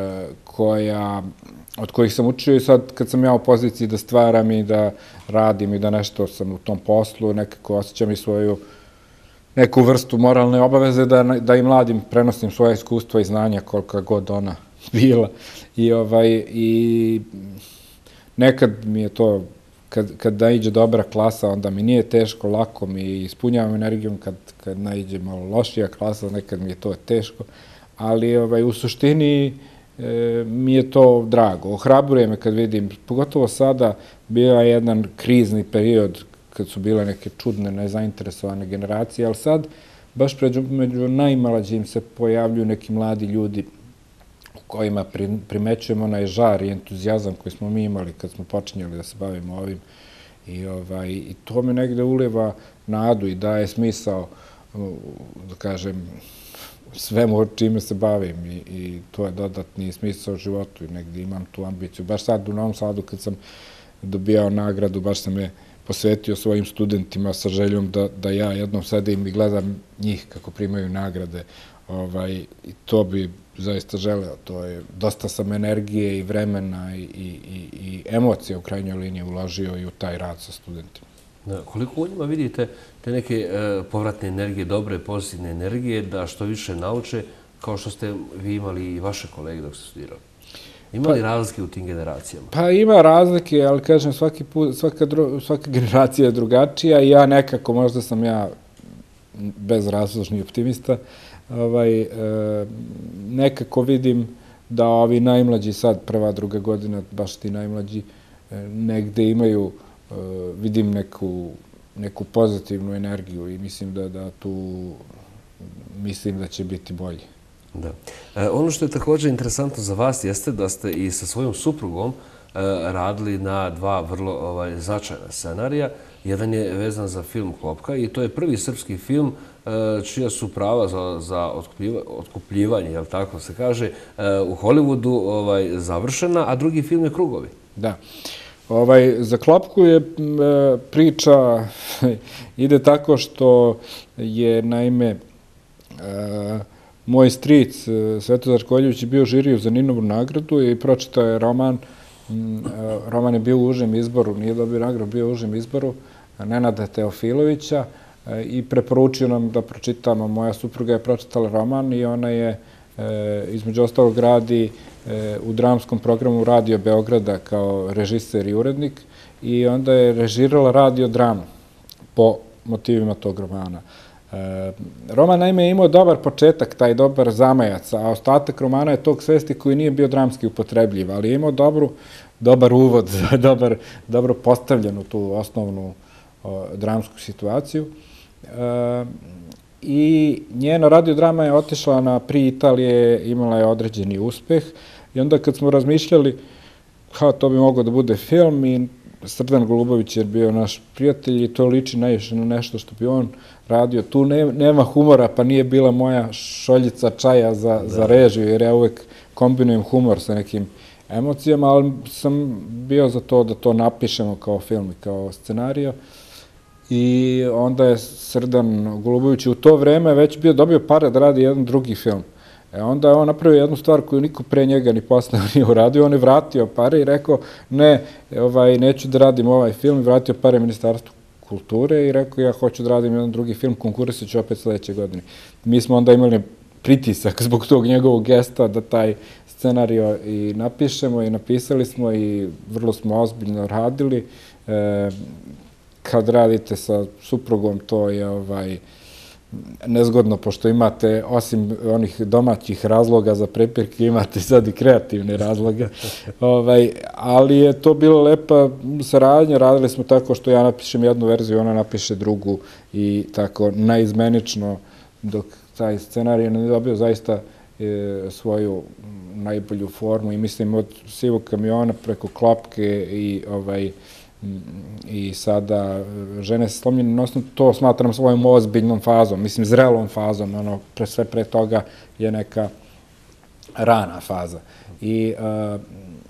koja, od kojih sam učio i sad kad sam ja u poziciji da stvaram i da radim i da nešto sam u tom poslu, nekako osjećam i svoju neku vrstu moralne obaveze da, da i mladim prenosim svoje iskustva i znanja kolika god ona bila. I, ovaj, i nekad mi je to, kad, kad naiđe dobra klasa, onda mi nije teško, lako mi ispunjavam energijom, kad, kad naiđe malo lošija klasa, nekad mi je to teško, ali ovaj, u suštini e, mi je to drago. Ohrabruje me kad vidim, pogotovo sada, bio je jedan krizni period kad su bile neke čudne, nezainteresovane generacije, ali sad baš među, među najmlađim se pojavljuju neki mladi ljudi u kojima primećujemo onaj žar i entuzijazam koji smo mi imali kad smo počinjali da se bavimo ovim. I, ovaj, i to me negde uliva nadu i daje smisao, da kažem, svemu čime se bavim i, i to je dodatni smisao u životu i negdje imam tu ambiciju. Baš sad u Novom Sadu kad sam dobijao nagradu, baš sam je posvetio svojim studentima sa željom da, da ja jednom sedim i gledam njih kako primaju nagrade. Ovaj, i to bi zaista želeo. To je dosta sam energije i vremena i, i, i emocije u krajnjoj liniji uložio i u taj rad sa studentima. Da, koliko u njima vidite te neke e, povratne energije, dobre, pozitivne energije, da što više nauče, kao što ste vi imali i vaše kolege dok ste studirali? Ima li razlike u tim generacijama? Pa ima razlike, ali kažem, svaki put, svaka, dru, svaka generacija je drugačija i ja nekako, možda sam ja bezrazložni optimista, ovaj, e, nekako vidim da ovi najmlađi sad, prva, druga godina, baš ti najmlađi, e, negde imaju, e, vidim neku, neku pozitivnu energiju i mislim da, da tu, mislim da će biti bolje. Da. E, ono što je također interesantno za vas jeste da ste i sa svojom suprugom e, radili na dva vrlo ovaj, značajna scenarija. Jedan je vezan za film Klopka i to je prvi srpski film e, čija su prava za, za otkupljiva, otkupljivanje, jel tako se kaže, e, u Hollywoodu ovaj, završena, a drugi film je Krugovi. Da. Ovaj, za Klopku je e, priča ide tako što je, naime, e, moj stric, Svetozar Koljević, je bio žiriju za Ninovu nagradu i pročitao je roman. Roman je bio u užem izboru, nije dobio nagradu, bio u užem izboru Nenada Teofilovića i preporučio nam da pročitamo. Moja supruga je pročitala roman i ona je, između ostalog, radi u dramskom programu Radio Beograda kao režiser i urednik i onda je režirala radio dramu po motivima tog romana. Roman, naime, je imao dobar početak, taj dobar zamajac, a ostatak romana je tog svesti koji nije bio dramski upotrebljiv, ali je imao dobru, dobar uvod, dobar, dobro postavljenu tu osnovnu o, dramsku situaciju. E, I njena radiodrama je otišla na Pri Italije, imala je određeni uspeh i onda kad smo razmišljali kao to bi moglo da bude film i Srdan Golubović je bio naš prijatelj i to liči najviše na nešto što bi on radio. Tu ne, nema humora, pa nije bila moja šoljica čaja za, za režiju, jer ja uvek kombinujem humor sa nekim emocijama, ali sam bio za to da to napišemo kao film i kao scenario. I onda je Srdan Golubović u to vreme već bio dobio pare da radi jedan drugi film. E onda je on napravio jednu stvar koju niko pre njega ni posle nije uradio. On je vratio pare i rekao, ne, ovaj, neću da radim ovaj film. Vratio pare Ministarstvu kulture i rekao, ja hoću da radim jedan drugi film, konkurisat ću opet sledeće godine. Mi smo onda imali pritisak zbog tog njegovog gesta da taj scenario i napišemo i napisali smo i vrlo smo ozbiljno radili. E, kad radite sa suprugom, to je ovaj, nezgodno, pošto imate, osim onih domaćih razloga za prepirke, imate sad i kreativne razloge. ovaj, ali je to bila lepa saradnja, radili smo tako što ja napišem jednu verziju, ona napiše drugu i tako naizmenično, dok taj scenarij ne dobio zaista e, svoju najbolju formu i mislim od Sivog kamiona preko Klopke i ovaj, i sada Žene sa slomljenim nosom, to smatram svojom ozbiljnom fazom, mislim zrelom fazom, ono, pre sve pre toga je neka rana faza. I, uh,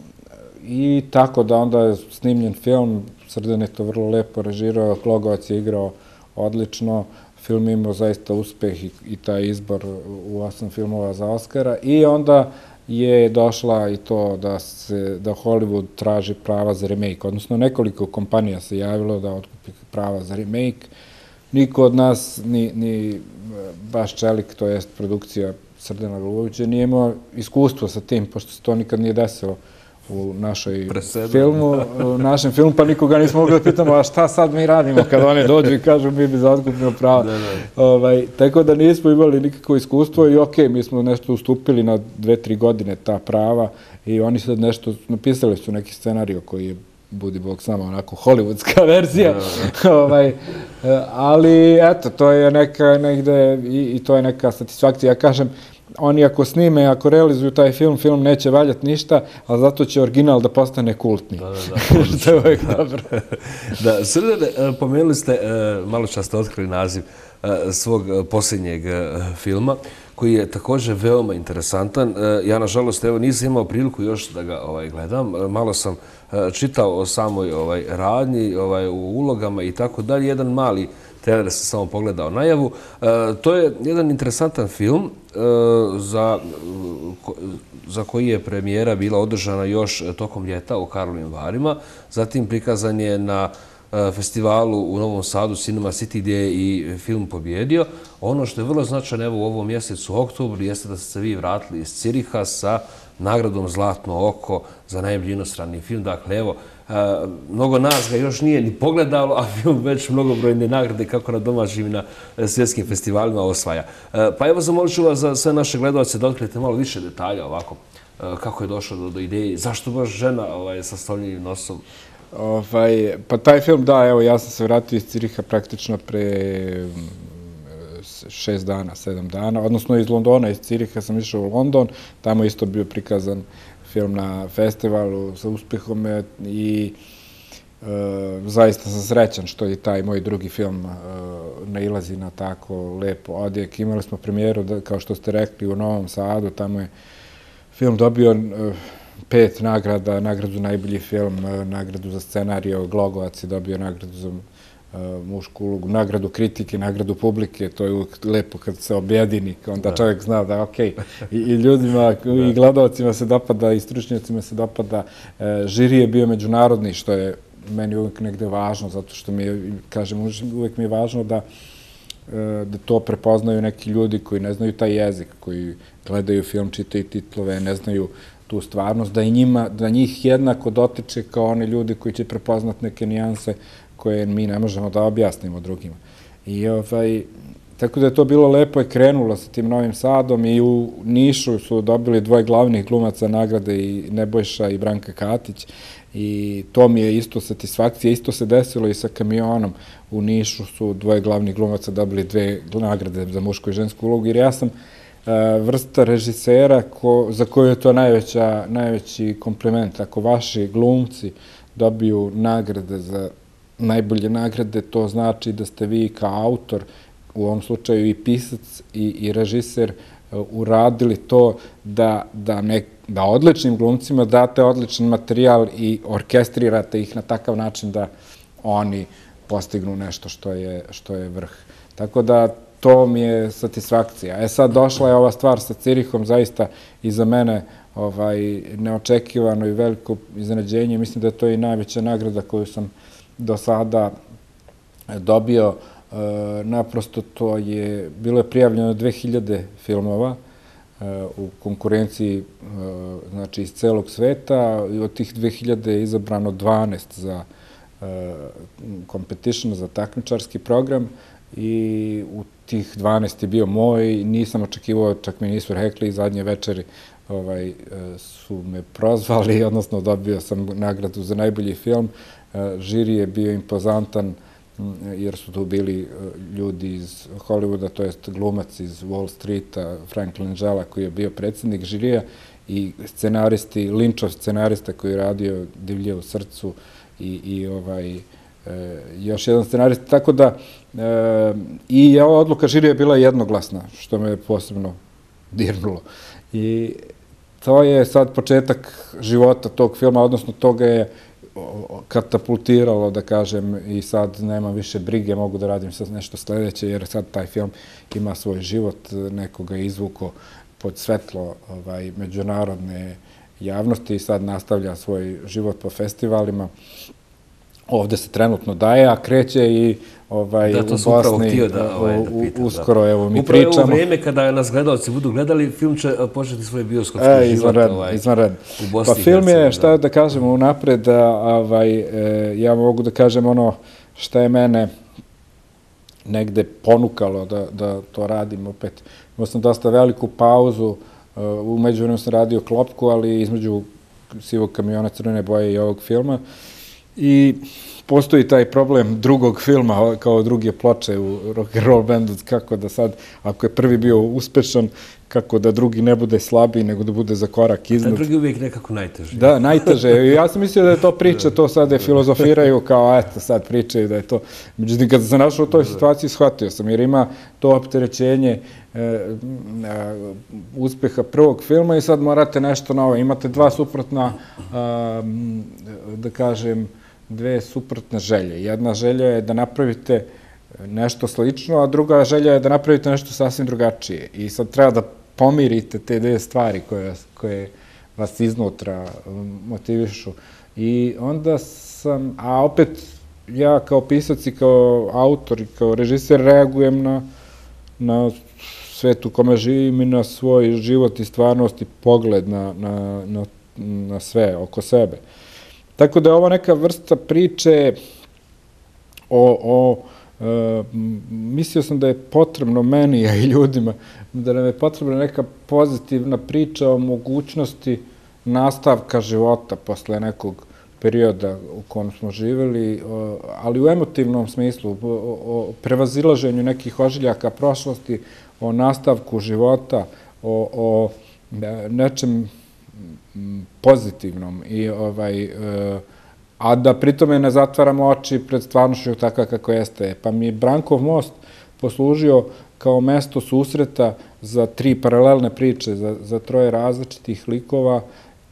i tako da onda je snimljen film, Srdan je to vrlo lepo režirao, Klogovac je igrao odlično, film imao zaista uspeh i, i taj izbor u osam filmova za Oskara i onda je došla i to da se da Hollywood traži prava za remake, odnosno nekoliko kompanija se javilo da otkupi prava za remake. Niko od nas, ni, ni baš Čelik, to jest produkcija Srdana Golubovića, nije imao iskustvo sa tim, pošto se to nikad nije desilo u našoj filmu, u našem filmu, pa nikoga nismo mogli da pitamo, a šta sad mi radimo kad oni dođu i kažu mi bi za otkupno pravo. Da, da. Ovaj, tako da nismo imali nikakvo iskustvo i okej, okay, mi smo nešto ustupili na dve, tri godine ta prava i oni sad nešto, napisali su neki scenarij koji je, budi Bog, samo onako hollywoodska verzija. Da, da. ovaj, ali eto, to je neka negde i, i to je neka satisfakcija. Ja kažem, oni ako snime, ako realizuju taj film, film neće valjati ništa, ali zato će original da postane kultni. Da, da, da. To je uvijek dobro. Da, Srdane, pomenuli ste, malo čas ste otkrili naziv svog posljednjeg filma, koji je također veoma interesantan. Ja, nažalost, evo, nisam imao priliku još da ga ovaj, gledam. Malo sam čitao o samoj ovaj, radnji, ovaj, u ulogama i tako dalje. Jedan mali trailer sam samo pogledao najavu. To je jedan interesantan film za, za koji je premijera bila održana još tokom ljeta u Karlovim Varima. Zatim prikazan je na festivalu u Novom Sadu Cinema City gdje je i film pobjedio. Ono što je vrlo značajno evo u ovom mjesecu u oktobru jeste da ste se vi vratili iz Ciriha sa nagradom Zlatno oko za najbolji inostrani film. Dakle, evo, mnogo nas ga još nije ni pogledalo, a film već mnogobrojne nagrade kako na domaćim i na svjetskim festivalima osvaja. Pa evo, zamolit ću vas za sve naše gledalce da otkrijete malo više detalja ovako. Kako je došlo do, do ideje, zašto baš žena ovaj, sa stoljenim nosom? Ovaj, pa taj film, da, evo, ja sam se vratio iz Ciriha praktično pre šest dana, sedam dana, odnosno iz Londona, iz Ciriha sam išao u London, tamo isto bio prikazan film na festivalu sa uspjehom i e, zaista sam srećan što i taj moj drugi film e, nailazi na tako lepo odjek. Imali smo premijeru, da, kao što ste rekli, u Novom Sadu, tamo je film dobio e, pet nagrada, nagradu za najbolji film, nagradu za scenariju, Glogovac je dobio nagradu za mušku ulogu, nagradu kritike, nagradu publike, to je uvijek lepo kad se objedini, onda čovjek zna da okej, i ljudima i gledalcima se dopada i stručnjacima se dopada. Žiri je bio međunarodni, što je meni uvijek negde važno, zato što mi je, kažem, uvijek mi je važno da da to prepoznaju neki ljudi koji ne znaju taj jezik, koji gledaju film, čitaju titlove, ne znaju tu stvarnost, da i njima, da njih jednako dotiče kao oni ljudi koji će prepoznat neke nijanse koje mi ne možemo da objasnimo drugima. I ovaj, tako da je to bilo lepo i krenulo sa tim Novim Sadom i u Nišu su dobili dvoje glavnih glumaca nagrade i Nebojša i Branka Katić i to mi je isto satisfakcija. Isto se desilo i sa Kamionom. U Nišu su dvoje glavnih glumaca dobili dve nagrade za mušku i žensku ulogu, jer ja sam vrsta režisera ko, za koju je to najveća, najveći kompliment. Ako vaši glumci dobiju nagrade za najbolje nagrade, to znači da ste vi kao autor, u ovom slučaju i pisac i, i režiser, uradili to da, da, ne, da odličnim glumcima date odličan materijal i orkestrirate ih na takav način da oni postignu nešto što je, što je vrh. Tako da to mi je satisfakcija. E sad došla je ova stvar sa Cirihom, zaista i za mene ovaj, neočekivano i veliko iznenađenje. Mislim da je to i najveća nagrada koju sam do sada dobio. E, naprosto to je, bilo je prijavljeno dve hiljade filmova e, u konkurenciji e, znači iz celog sveta i od tih dve hiljade je izabrano dvanaest za e, competition, za takmičarski program i u tih dvanaest je bio moj, nisam očekivao, čak mi nisu rekli, zadnje večeri ovaj, su me prozvali, odnosno dobio sam nagradu za najbolji film. Žiri je bio impozantan, jer su tu bili ljudi iz Hollywooda, to jest glumac iz Wall Streeta, Frank Langella, koji je bio predsjednik žirija, i scenaristi, Lynchov scenarista koji je radio Divlje u srcu i, i ovaj, e, još jedan scenarist. Tako da e, i ova odluka žirija je bila jednoglasna, što me posebno dirnulo. I to je sad početak života tog filma, odnosno toga je katapultiralo, da kažem, i sad nema više brige, mogu da radim sad nešto sljedeće, jer sad taj film ima svoj život, nekoga je izvuko pod svetlo ovaj, međunarodne javnosti i sad nastavlja svoj život po festivalima. Ovde se trenutno daje, a kreće i ovaj, da, u Bosni da, ovaj, da pitam, uskoro, da. evo, mi Upravo pričamo. Upravo u vrijeme kada nas gledalci budu gledali, film će početi svoj bioskopski e, život izvanredno, ovaj, izvanredno. u Bosni. Pa film je, šta da kažemo unapred, da, ovaj, e, ja mogu da kažem ono šta je mene negde ponukalo da, da to radim opet. Imao sam dosta veliku pauzu, u međuvremenu sam radio Klopku, ali između Sivog kamiona, Crvene boje i ovog filma. I postoji taj problem drugog filma, kao druge ploče u rock and roll bandu, kako da sad, ako je prvi bio uspešan, kako da drugi ne bude slabiji, nego da bude za korak iznad. A drugi uvijek nekako najteže. Da, najteže. Ja sam mislio da je to priča, to sad je filozofiraju kao, eto, sad pričaju da je to. Međutim, kad sam našao u toj situaciji, shvatio sam, jer ima to opterećenje uspeha prvog filma i sad morate nešto novo. Imate dva suprotna, da kažem, dve suprotne želje. Jedna želja je da napravite nešto slično, a druga želja je da napravite nešto sasvim drugačije. I sad treba da pomirite te dve stvari koje vas iznutra motivišu. I onda sam, a opet ja kao pisac i kao autor i kao režiser reagujem na, na svet u kome živim i na svoj život i stvarnost i pogled na, na, na, na sve oko sebe. Tako da je ovo neka vrsta priče o, o e, mislio sam da je potrebno meni, a i ljudima, da nam je potrebna neka pozitivna priča o mogućnosti nastavka života posle nekog perioda u kom smo živjeli, ali u emotivnom smislu, o prevazilaženju nekih ožiljaka prošlosti, o nastavku života, o, o nečem pozitivnom. I, ovaj, a da pritome ne zatvaramo oči pred stvarnošću takva kako jeste. Pa mi je Brankov most poslužio kao mesto susreta za tri paralelne priče, za, za troje različitih likova,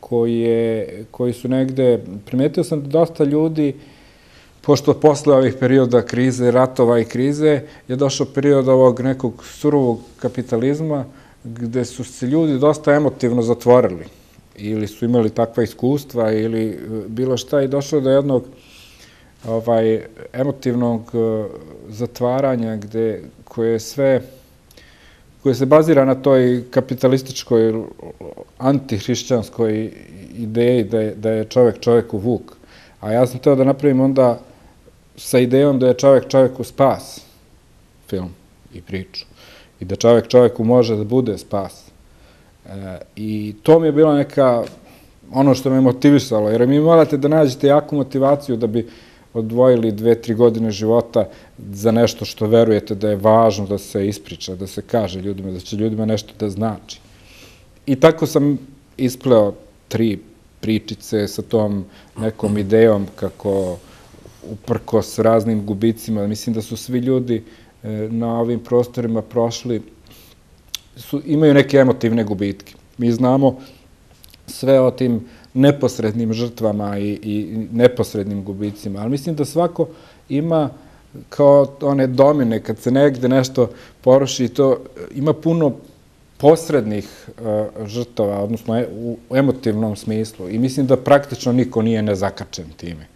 Koje, koji su negde, primetio sam da dosta ljudi, pošto posle ovih perioda krize, ratova i krize, je došao period ovog nekog surovog kapitalizma, gde su se ljudi dosta emotivno zatvorili. Ili su imali takva iskustva, ili bilo šta, i došlo do jednog ovaj, emotivnog zatvaranja, gde, koje je sve koje se bazira na toj kapitalističkoj, antihrišćanskoj ideji da je, da je čovek čoveku vuk. A ja sam hteo da napravim onda sa idejom da je čovek čoveku spas, film i priču. I da čovek čoveku može da bude spas. E, I to mi je bilo neka, ono što me motivisalo, jer mi morate da nađete jaku motivaciju da bi odvojili dve, tri godine života za nešto što verujete da je važno da se ispriča, da se kaže ljudima, da će ljudima nešto da znači. I tako sam ispleo tri pričice sa tom nekom idejom kako uprkos raznim gubicima, mislim da su svi ljudi na ovim prostorima prošli, su, imaju neke emotivne gubitke. Mi znamo sve o tim neposrednim žrtvama i, i neposrednim gubicima, ali mislim da svako ima kao one domine, kad se negde nešto poruši, to ima puno posrednih uh, žrtava, odnosno e, u emotivnom smislu. I mislim da praktično niko nije nezakačen time.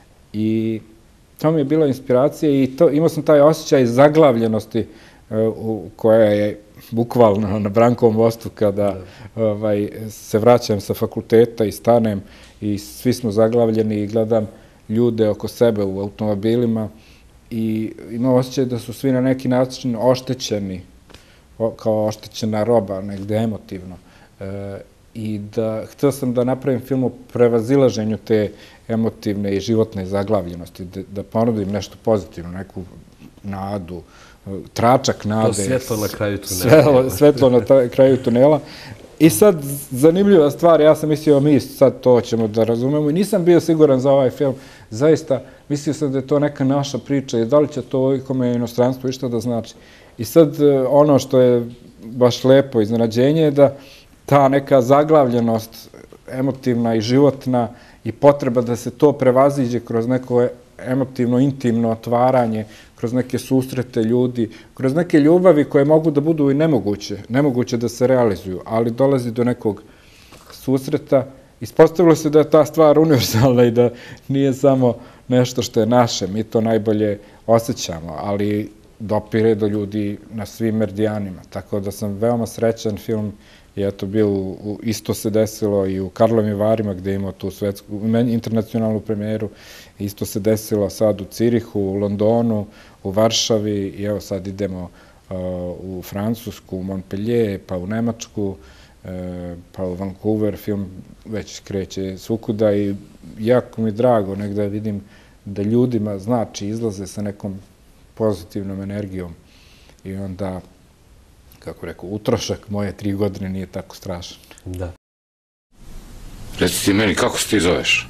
I to mi je bila inspiracija i to, imao sam taj osjećaj zaglavljenosti uh, u, koja je bukvalno na Brankovom mostu kada ovaj, se vraćam sa fakulteta i stanem i svi smo zaglavljeni i gledam ljude oko sebe u automobilima i imam osjećaj da su svi na neki način oštećeni, o, kao oštećena roba, negde emotivno. E, I da, htio sam da napravim film o prevazilaženju te emotivne i životne zaglavljenosti, da, da ponudim nešto pozitivno, neku nadu, tračak nade. To svjetlo na kraju tunela. Svetlo na kraju tunela. I sad, zanimljiva stvar, ja sam mislio, mi sad to ćemo da razumemo i nisam bio siguran za ovaj film. Zaista, mislio sam da je to neka naša priča i da li će to ovome inostranstvu išta da znači. I sad, ono što je baš lepo iznenađenje je da ta neka zaglavljenost emotivna i životna i potreba da se to prevaziđe kroz neko emotivno, intimno otvaranje, kroz neke susrete ljudi, kroz neke ljubavi koje mogu da budu i nemoguće, nemoguće da se realizuju, ali dolazi do nekog susreta. Ispostavilo se da je ta stvar univerzalna i da nije samo nešto što je naše, mi to najbolje osjećamo, ali dopire do ljudi na svim meridijanima. Tako da sam veoma srećan, film je to bio, u, isto se desilo i u Karlovim Varima gde imao tu svetsku, internacionalnu premijeru, isto se desilo sad u Cirihu, u Londonu, u Varšavi i evo sad idemo uh, u Francusku, u Montpellier, pa u Nemačku, uh, pa u Vancouver, film već kreće svukuda i jako mi drago negde vidim da ljudima znači izlaze sa nekom pozitivnom energijom i onda kako rekao, utrošak moje tri godine nije tako strašan. Da. Reci ti meni, kako se ti zoveš?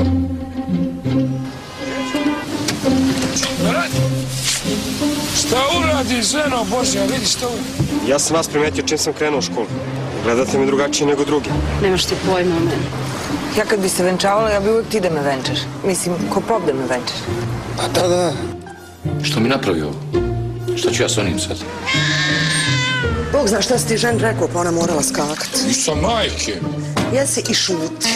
Šta uradi, ženo Božja, vidi šta uradi. Ja sam vas primetio čim sam krenuo u školu. Gledate me drugačije nego drugi. Nemaš ti pojma o meni. Ja kad bi se venčavala, ja bi uvijek ti da me venčaš. Mislim, ko pop da me venčaš. Pa da, da. Što mi napravio ovo? Šta ću ja s onim sad? Bog zna šta si ti žen rekao, pa ona morala skakat. I sa majke. Jesi i šuti.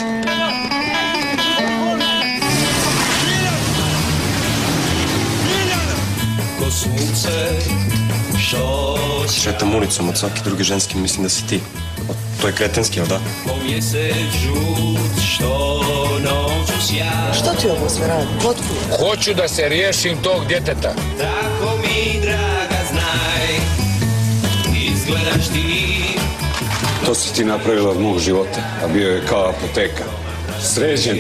Šetam ulicom od svake druge ženske, mislim da si ti. To je kretenski, jel da? Što ti ovo sve radi? Potpuno. Hoću da se riješim tog djeteta. Tako mi, draga, znaj, izgledaš ti. To si ti napravila od mog života, a bio je kao apoteka. Sređen.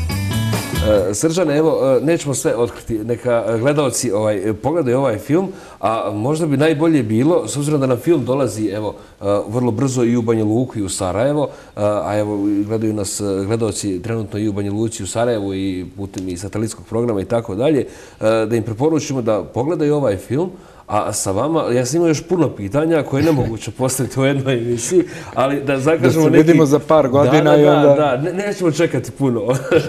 Srđane, evo, nećemo sve otkriti, neka gledalci pogledaju ovaj film, a možda bi najbolje bilo, s obzirom da nam film dolazi, evo, vrlo brzo i u Banja Luku i u Sarajevo, a evo, gledaju nas gledalci trenutno i u Banja Luci i u Sarajevu i putem i satelitskog programa i tako dalje, da im preporučimo da pogledaju ovaj film. A sa vama, ja sam imao još puno pitanja koje je nemoguće postaviti u jednoj emisiji, ali da zakažemo neki... Da se vidimo za par godina i onda... Da, da, da, nećemo čekati puno.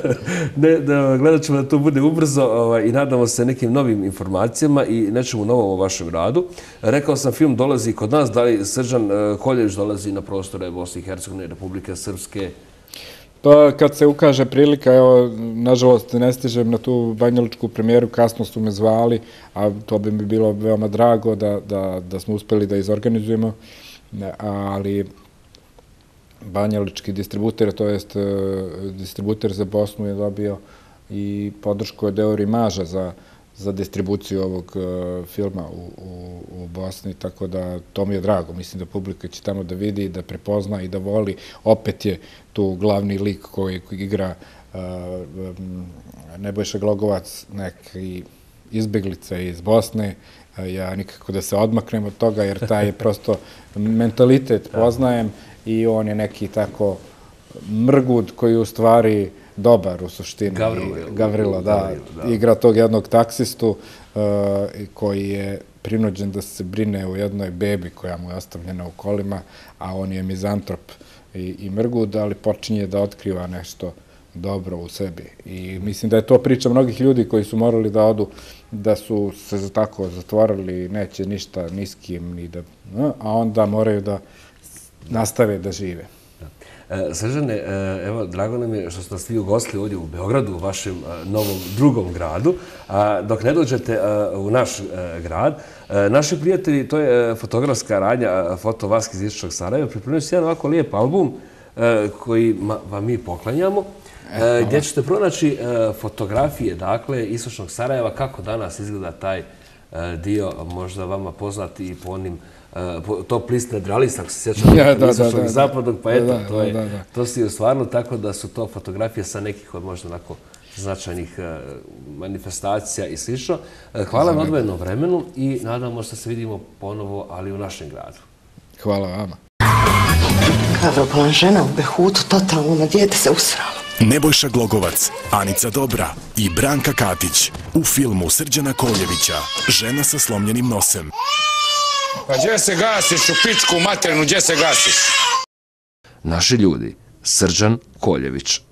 Gledat ćemo da to bude ubrzo i nadamo se nekim novim informacijama i nečemu novom o vašem radu. Rekao sam, film dolazi kod nas, da li Srđan Koljević dolazi na prostore Bosne i Hercegovine, Republike Srpske? Pa kad se ukaže prilika, evo, nažalost ne stižem na tu banjalučku premijeru, kasno su me zvali, a to bi mi bilo veoma drago da, da, da smo uspeli da izorganizujemo, ali banjalučki distributer, to jest distributer za Bosnu je dobio i podršku od Eurimaža za za distribuciju ovog filma u, u, u Bosni, tako da to mi je drago. Mislim da publika će tamo da vidi, da prepozna i da voli. Opet je tu glavni lik koji, koji igra uh, um, Nebojša Glogovac, neki izbeglica iz Bosne. Uh, ja nikako da se odmaknem od toga, jer taj je prosto mentalitet poznajem i on je neki tako mrgud koji u stvari dobar u suštini. Gavrilo, da. Igra tog jednog taksistu koji je prinuđen da se brine o jednoj bebi koja mu je ostavljena u kolima, a on je mizantrop i mrgud, ali počinje da otkriva nešto dobro u sebi. I mislim da je to priča mnogih ljudi koji su morali da odu, da su se tako zatvorili, neće ništa ni s kim, a onda moraju da nastave da žive. Srđane, evo, drago nam je što ste nas vi ugostili ovdje u Beogradu, u vašem novom drugom gradu. Dok ne dođete u naš grad, naši prijatelji, to je fotografska radnja Foto Vask iz Istočnog Sarajeva, pripremili su jedan ovako lijep album koji vam mi poklanjamo, gdje ćete pronaći fotografije, dakle, Istočnog Sarajeva, kako danas izgleda taj dio, možda vama poznati i po onim top list nadrealista, ako se sjećam Istočnog i Zapadnog, pa eto, to si je stvarno tako da su to fotografije sa nekih od možda onako značajnih manifestacija i slično. Hvala na odvojenom vremenu i nadamo se da se vidimo ponovo, ali u našem gradu. Hvala vama. Kavropolan žena u Behutu, totalno na dijete se usralo. Nebojša Glogovac, Anica Dobra i Branka Katić u filmu Srđana Koljevića Žena sa slomljenim nosem. Pa gdje se gasiš u pičku materinu, gdje se gasiš? Naši ljudi, Srđan Koljević.